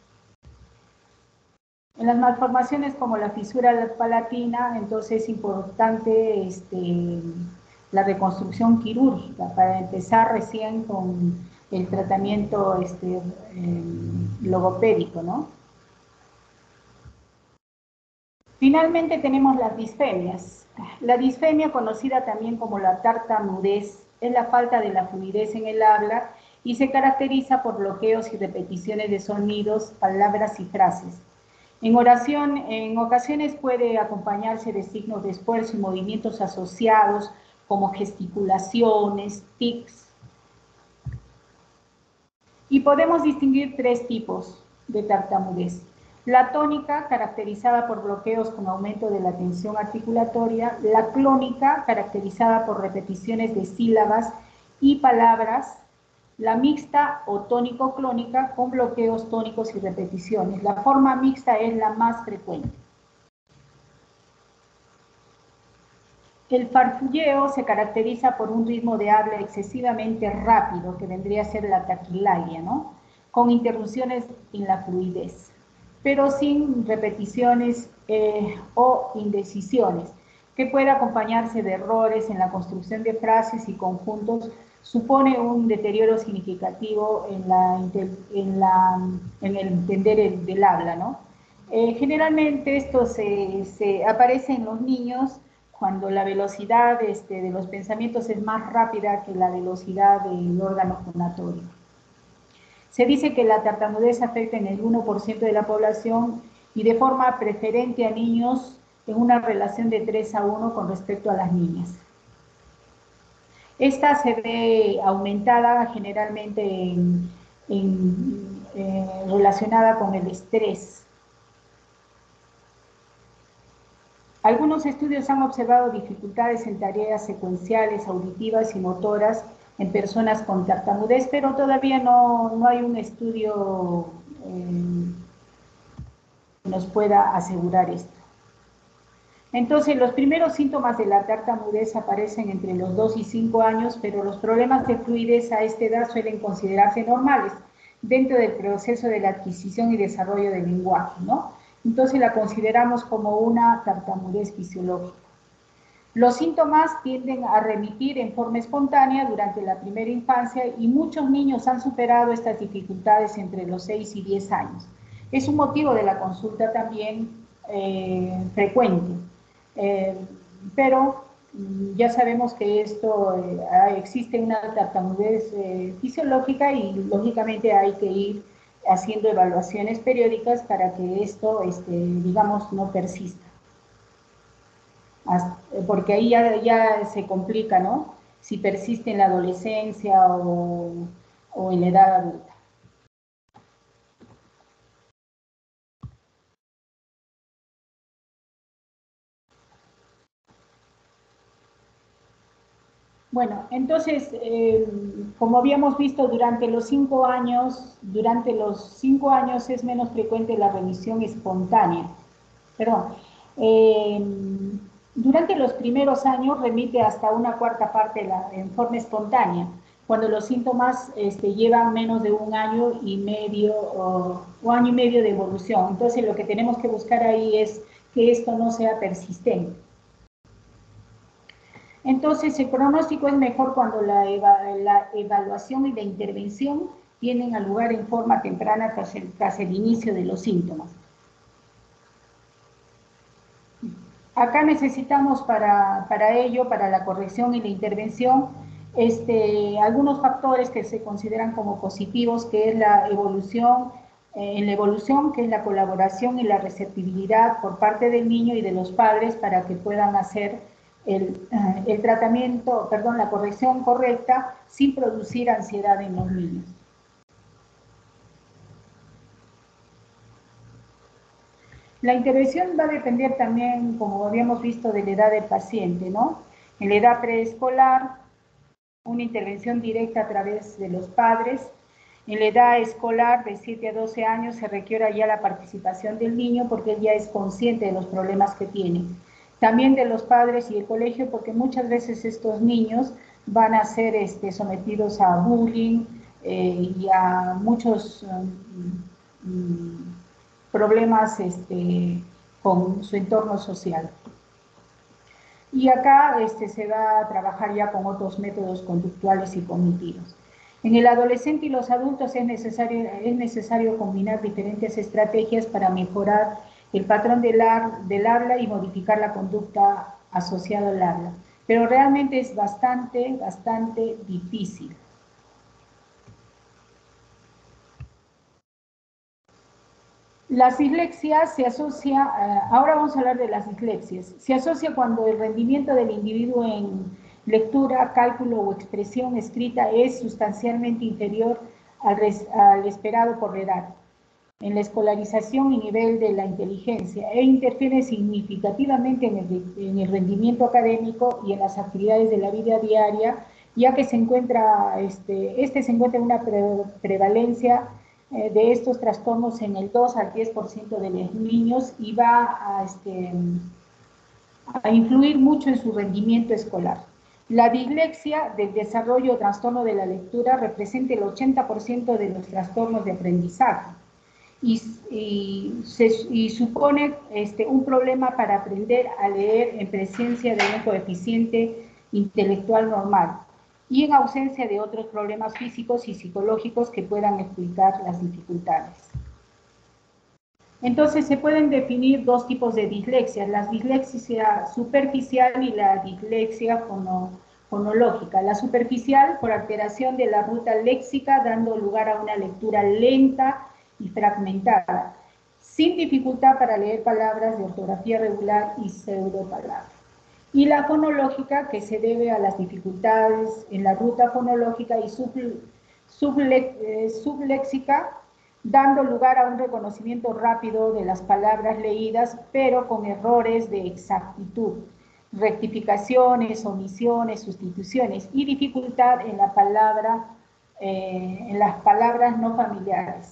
En las malformaciones como la fisura palatina, entonces es importante este, la reconstrucción quirúrgica para empezar recién con el tratamiento este, eh, logopédico, ¿no? Finalmente tenemos las disfemias. La disfemia, conocida también como la tartamudez, es la falta de la fluidez en el habla y se caracteriza por bloqueos y repeticiones de sonidos, palabras y frases. En oración, en ocasiones puede acompañarse de signos de esfuerzo y movimientos asociados como gesticulaciones, tics. Y podemos distinguir tres tipos de tartamudez. La tónica, caracterizada por bloqueos con aumento de la tensión articulatoria. La clónica, caracterizada por repeticiones de sílabas y palabras. La mixta o tónico-clónica con bloqueos tónicos y repeticiones. La forma mixta es la más frecuente. El farfulleo se caracteriza por un ritmo de habla excesivamente rápido, que vendría a ser la taquilalia, ¿no? Con interrupciones en la fluidez, pero sin repeticiones eh, o indecisiones, que puede acompañarse de errores en la construcción de frases y conjuntos, supone un deterioro significativo en, la, en, la, en el entender el, del habla, ¿no? Eh, generalmente esto se, se aparece en los niños cuando la velocidad este, de los pensamientos es más rápida que la velocidad del órgano fonatorio. Se dice que la tartamudez afecta en el uno por ciento de la población y de forma preferente a niños en una relación de tres a uno con respecto a las niñas. Esta se ve aumentada generalmente en, en, eh, relacionada con el estrés. Algunos estudios han observado dificultades en tareas secuenciales, auditivas y motoras en personas con tartamudez, pero todavía no, no hay un estudio eh, que nos pueda asegurar esto. Entonces, los primeros síntomas de la tartamudez aparecen entre los dos y cinco años, pero los problemas de fluidez a esta edad suelen considerarse normales dentro del proceso de la adquisición y desarrollo del lenguaje, ¿no? Entonces la consideramos como una tartamudez fisiológica. Los síntomas tienden a remitir en forma espontánea durante la primera infancia y muchos niños han superado estas dificultades entre los seis y diez años. Es un motivo de la consulta también eh, frecuente, eh, pero ya sabemos que esto eh, existe una tartamudez eh, fisiológica y lógicamente hay que ir haciendo evaluaciones periódicas para que esto, este, digamos, no persista. Porque ahí ya, ya se complica, ¿no? Si persiste en la adolescencia o, o en la edad adulta. Bueno, entonces, eh, como habíamos visto durante los cinco años, durante los cinco años es menos frecuente la remisión espontánea. Perdón. Eh, durante los primeros años remite hasta una cuarta parte la, en forma espontánea, cuando los síntomas este, llevan menos de un año y medio o, o año y medio de evolución. Entonces, lo que tenemos que buscar ahí es que esto no sea persistente. Entonces, el pronóstico es mejor cuando la, eva la evaluación y la intervención tienen a lugar en forma temprana tras el, tras el inicio de los síntomas. Acá necesitamos para, para ello, para la corrección y la intervención, este, algunos factores que se consideran como positivos, que es la evolución, eh, en la evolución, que es la colaboración y la receptibilidad por parte del niño y de los padres para que puedan hacer el, el tratamiento, perdón, la corrección correcta sin producir ansiedad en los niños. La intervención va a depender también, como habíamos visto, de la edad del paciente, ¿no? En la edad preescolar, una intervención directa a través de los padres. En la edad escolar, de siete a doce años, se requiere ya la participación del niño porque él ya es consciente de los problemas que tiene. También de los padres y el colegio, porque muchas veces estos niños van a ser este, sometidos a bullying eh, y a muchos um, um, problemas este, con su entorno social. Y acá este, se va a trabajar ya con otros métodos conductuales y cognitivos. En el adolescente y los adultos es necesario, es necesario combinar diferentes estrategias para mejorar el patrón del, del habla y modificar la conducta asociada al habla. Pero realmente es bastante, bastante difícil. Las dislexias se asocia, uh, ahora vamos a hablar de las dislexias, se asocia cuando el rendimiento del individuo en lectura, cálculo o expresión escrita es sustancialmente inferior al, res, al esperado por la edad, en la escolarización y nivel de la inteligencia, e interfiere significativamente en el, en el rendimiento académico y en las actividades de la vida diaria, ya que se encuentra, este, este se encuentra en una pre, prevalencia de estos trastornos en el dos al diez por ciento de los niños y va a, este, a influir mucho en su rendimiento escolar. La dislexia del desarrollo o trastorno de la lectura representa el ochenta por ciento de los trastornos de aprendizaje y, y, se, y supone este, un problema para aprender a leer en presencia de un coeficiente intelectual normal y en ausencia de otros problemas físicos y psicológicos que puedan explicar las dificultades. Entonces se pueden definir dos tipos de dislexia, la dislexia superficial y la dislexia fono, fonológica. La superficial por alteración de la ruta léxica, dando lugar a una lectura lenta y fragmentada, sin dificultad para leer palabras de ortografía regular y pseudopalabras. Y la fonológica, que se debe a las dificultades en la ruta fonológica y subléxica, dando lugar a un reconocimiento rápido de las palabras leídas, pero con errores de exactitud, rectificaciones, omisiones, sustituciones y dificultad en la palabra, eh, en las palabras no familiares.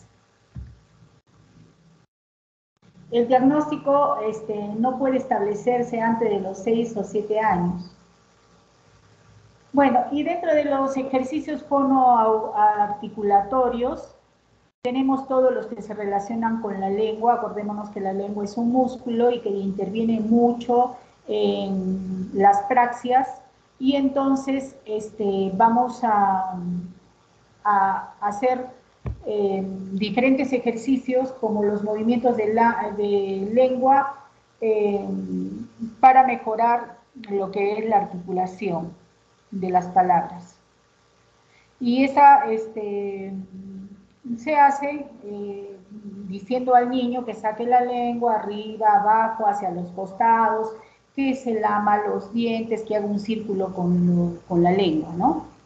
El diagnóstico este, no puede establecerse antes de los seis o siete años. Bueno, y dentro de los ejercicios fonoarticulatorios, tenemos todos los que se relacionan con la lengua. Acordémonos que la lengua es un músculo y que interviene mucho en las praxias. Y entonces este, vamos a, a hacer Eh, diferentes ejercicios como los movimientos de, la, de lengua eh, para mejorar lo que es la articulación de las palabras. Y esa este, se hace eh, diciendo al niño que saque la lengua arriba, abajo, hacia los costados, que se lama los dientes, que haga un círculo con, con la lengua, ¿no?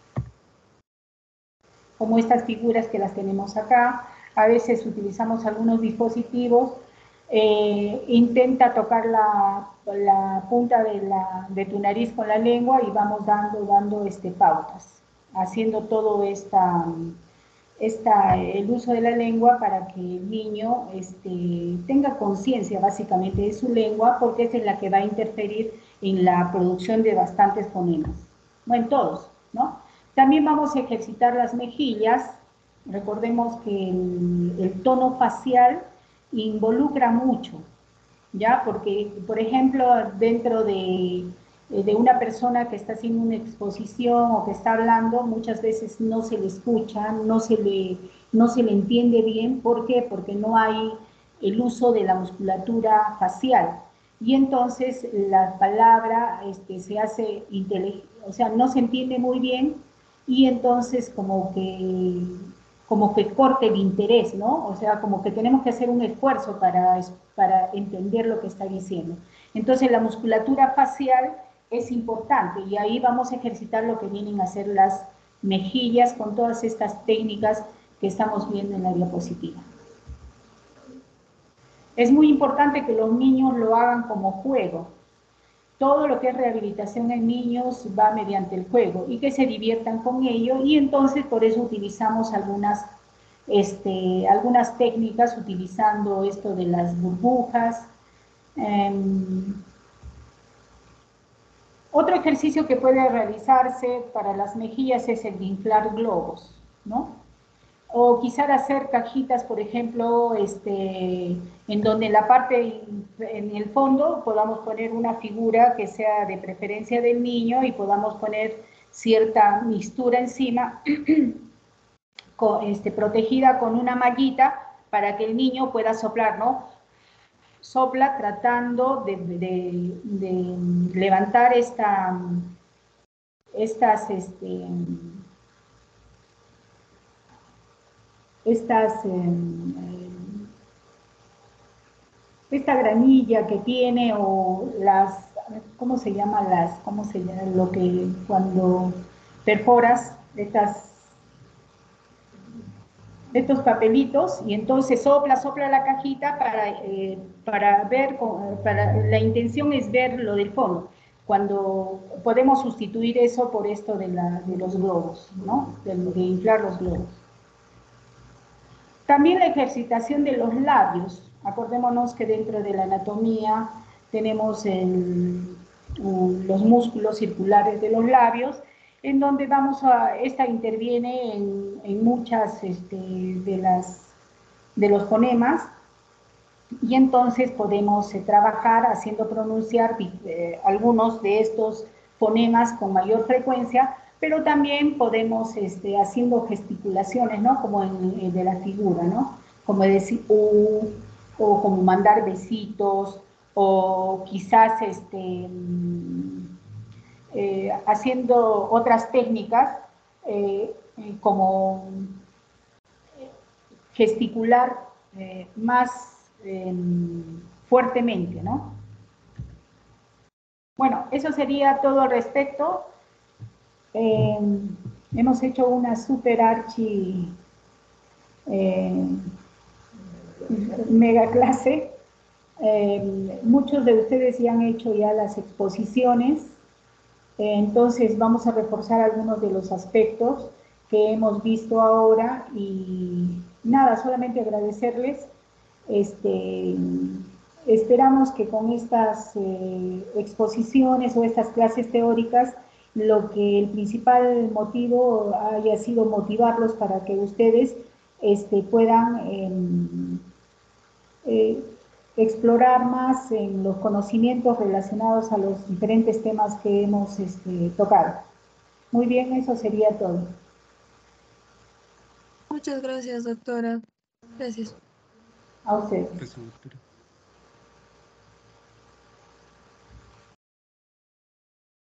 Como estas figuras que las tenemos acá. A veces utilizamos algunos dispositivos Eh, intenta tocar la, la punta de, la, de tu nariz con la lengua y vamos dando, dando este, pautas, haciendo todo esta, esta, el uso de la lengua para que el niño este, tenga conciencia básicamente de su lengua, porque esa es la que va a interferir en la producción de bastantes fonemas. Bueno, todos, ¿no? También vamos a ejercitar las mejillas. Recordemos que el, el tono facial involucra mucho, ¿ya? Porque, por ejemplo, dentro de, de una persona que está haciendo una exposición o que está hablando, muchas veces no se le escucha, no se le, no se le entiende bien. ¿Por qué? Porque no hay el uso de la musculatura facial. Y entonces la palabra este, se hace inteligente, o sea, no se entiende muy bien y entonces como que como que corte el interés, ¿no? O sea, como que tenemos que hacer un esfuerzo para, para entender lo que está diciendo. Entonces, la musculatura facial es importante y ahí vamos a ejercitar lo que vienen a ser las mejillas con todas estas técnicas que estamos viendo en la diapositiva. Es muy importante que los niños lo hagan como juego. Todo lo que es rehabilitación en niños va mediante el juego y que se diviertan con ello, y entonces por eso utilizamos algunas, este, algunas técnicas utilizando esto de las burbujas. Eh, otro ejercicio que puede realizarse para las mejillas es el de inflar globos, ¿no? O quizás hacer cajitas, por ejemplo, este, en donde en la parte, en el fondo, podamos poner una figura que sea de preferencia del niño y podamos poner cierta mixtura encima, con, este, protegida con una mallita para que el niño pueda soplar, ¿no? Sopla tratando de, de, de levantar esta, estas, este, estas, eh, esta granilla que tiene, o las, ¿cómo se llama? Las, ¿cómo se llama? Lo que cuando perforas estas, estos papelitos, y entonces sopla, sopla la cajita para, eh, para ver, para, la intención es ver lo del fondo. Cuando podemos sustituir eso por esto de, la, de los globos, ¿no? De, de inflar los globos. También la ejercitación de los labios. Acordémonos que dentro de la anatomía tenemos el, los músculos circulares de los labios, en donde vamos a, esta interviene en, en muchas este, de, las, de los fonemas, y entonces podemos eh, trabajar haciendo pronunciar eh, algunos de estos fonemas con mayor frecuencia, pero también podemos, este, haciendo gesticulaciones, ¿no? Como en, en de la figura, ¿no? Como decir U, o como mandar besitos, o quizás este, eh, haciendo otras técnicas, eh, como gesticular eh, más eh, fuertemente, ¿no? Bueno, eso sería todo al respecto. Eh, hemos hecho una super archi eh, mega clase. Eh, muchos de ustedes ya han hecho ya las exposiciones, eh, entonces vamos a reforzar algunos de los aspectos que hemos visto ahora, y nada, solamente agradecerles. Este, esperamos que con estas eh, exposiciones o estas clases teóricas, lo que el principal motivo haya sido motivarlos para que ustedes este, puedan eh, eh, explorar más en los conocimientos relacionados a los diferentes temas que hemos este, tocado. Muy bien, eso sería todo. Muchas gracias, doctora. Gracias. A ustedes. Eso, doctora.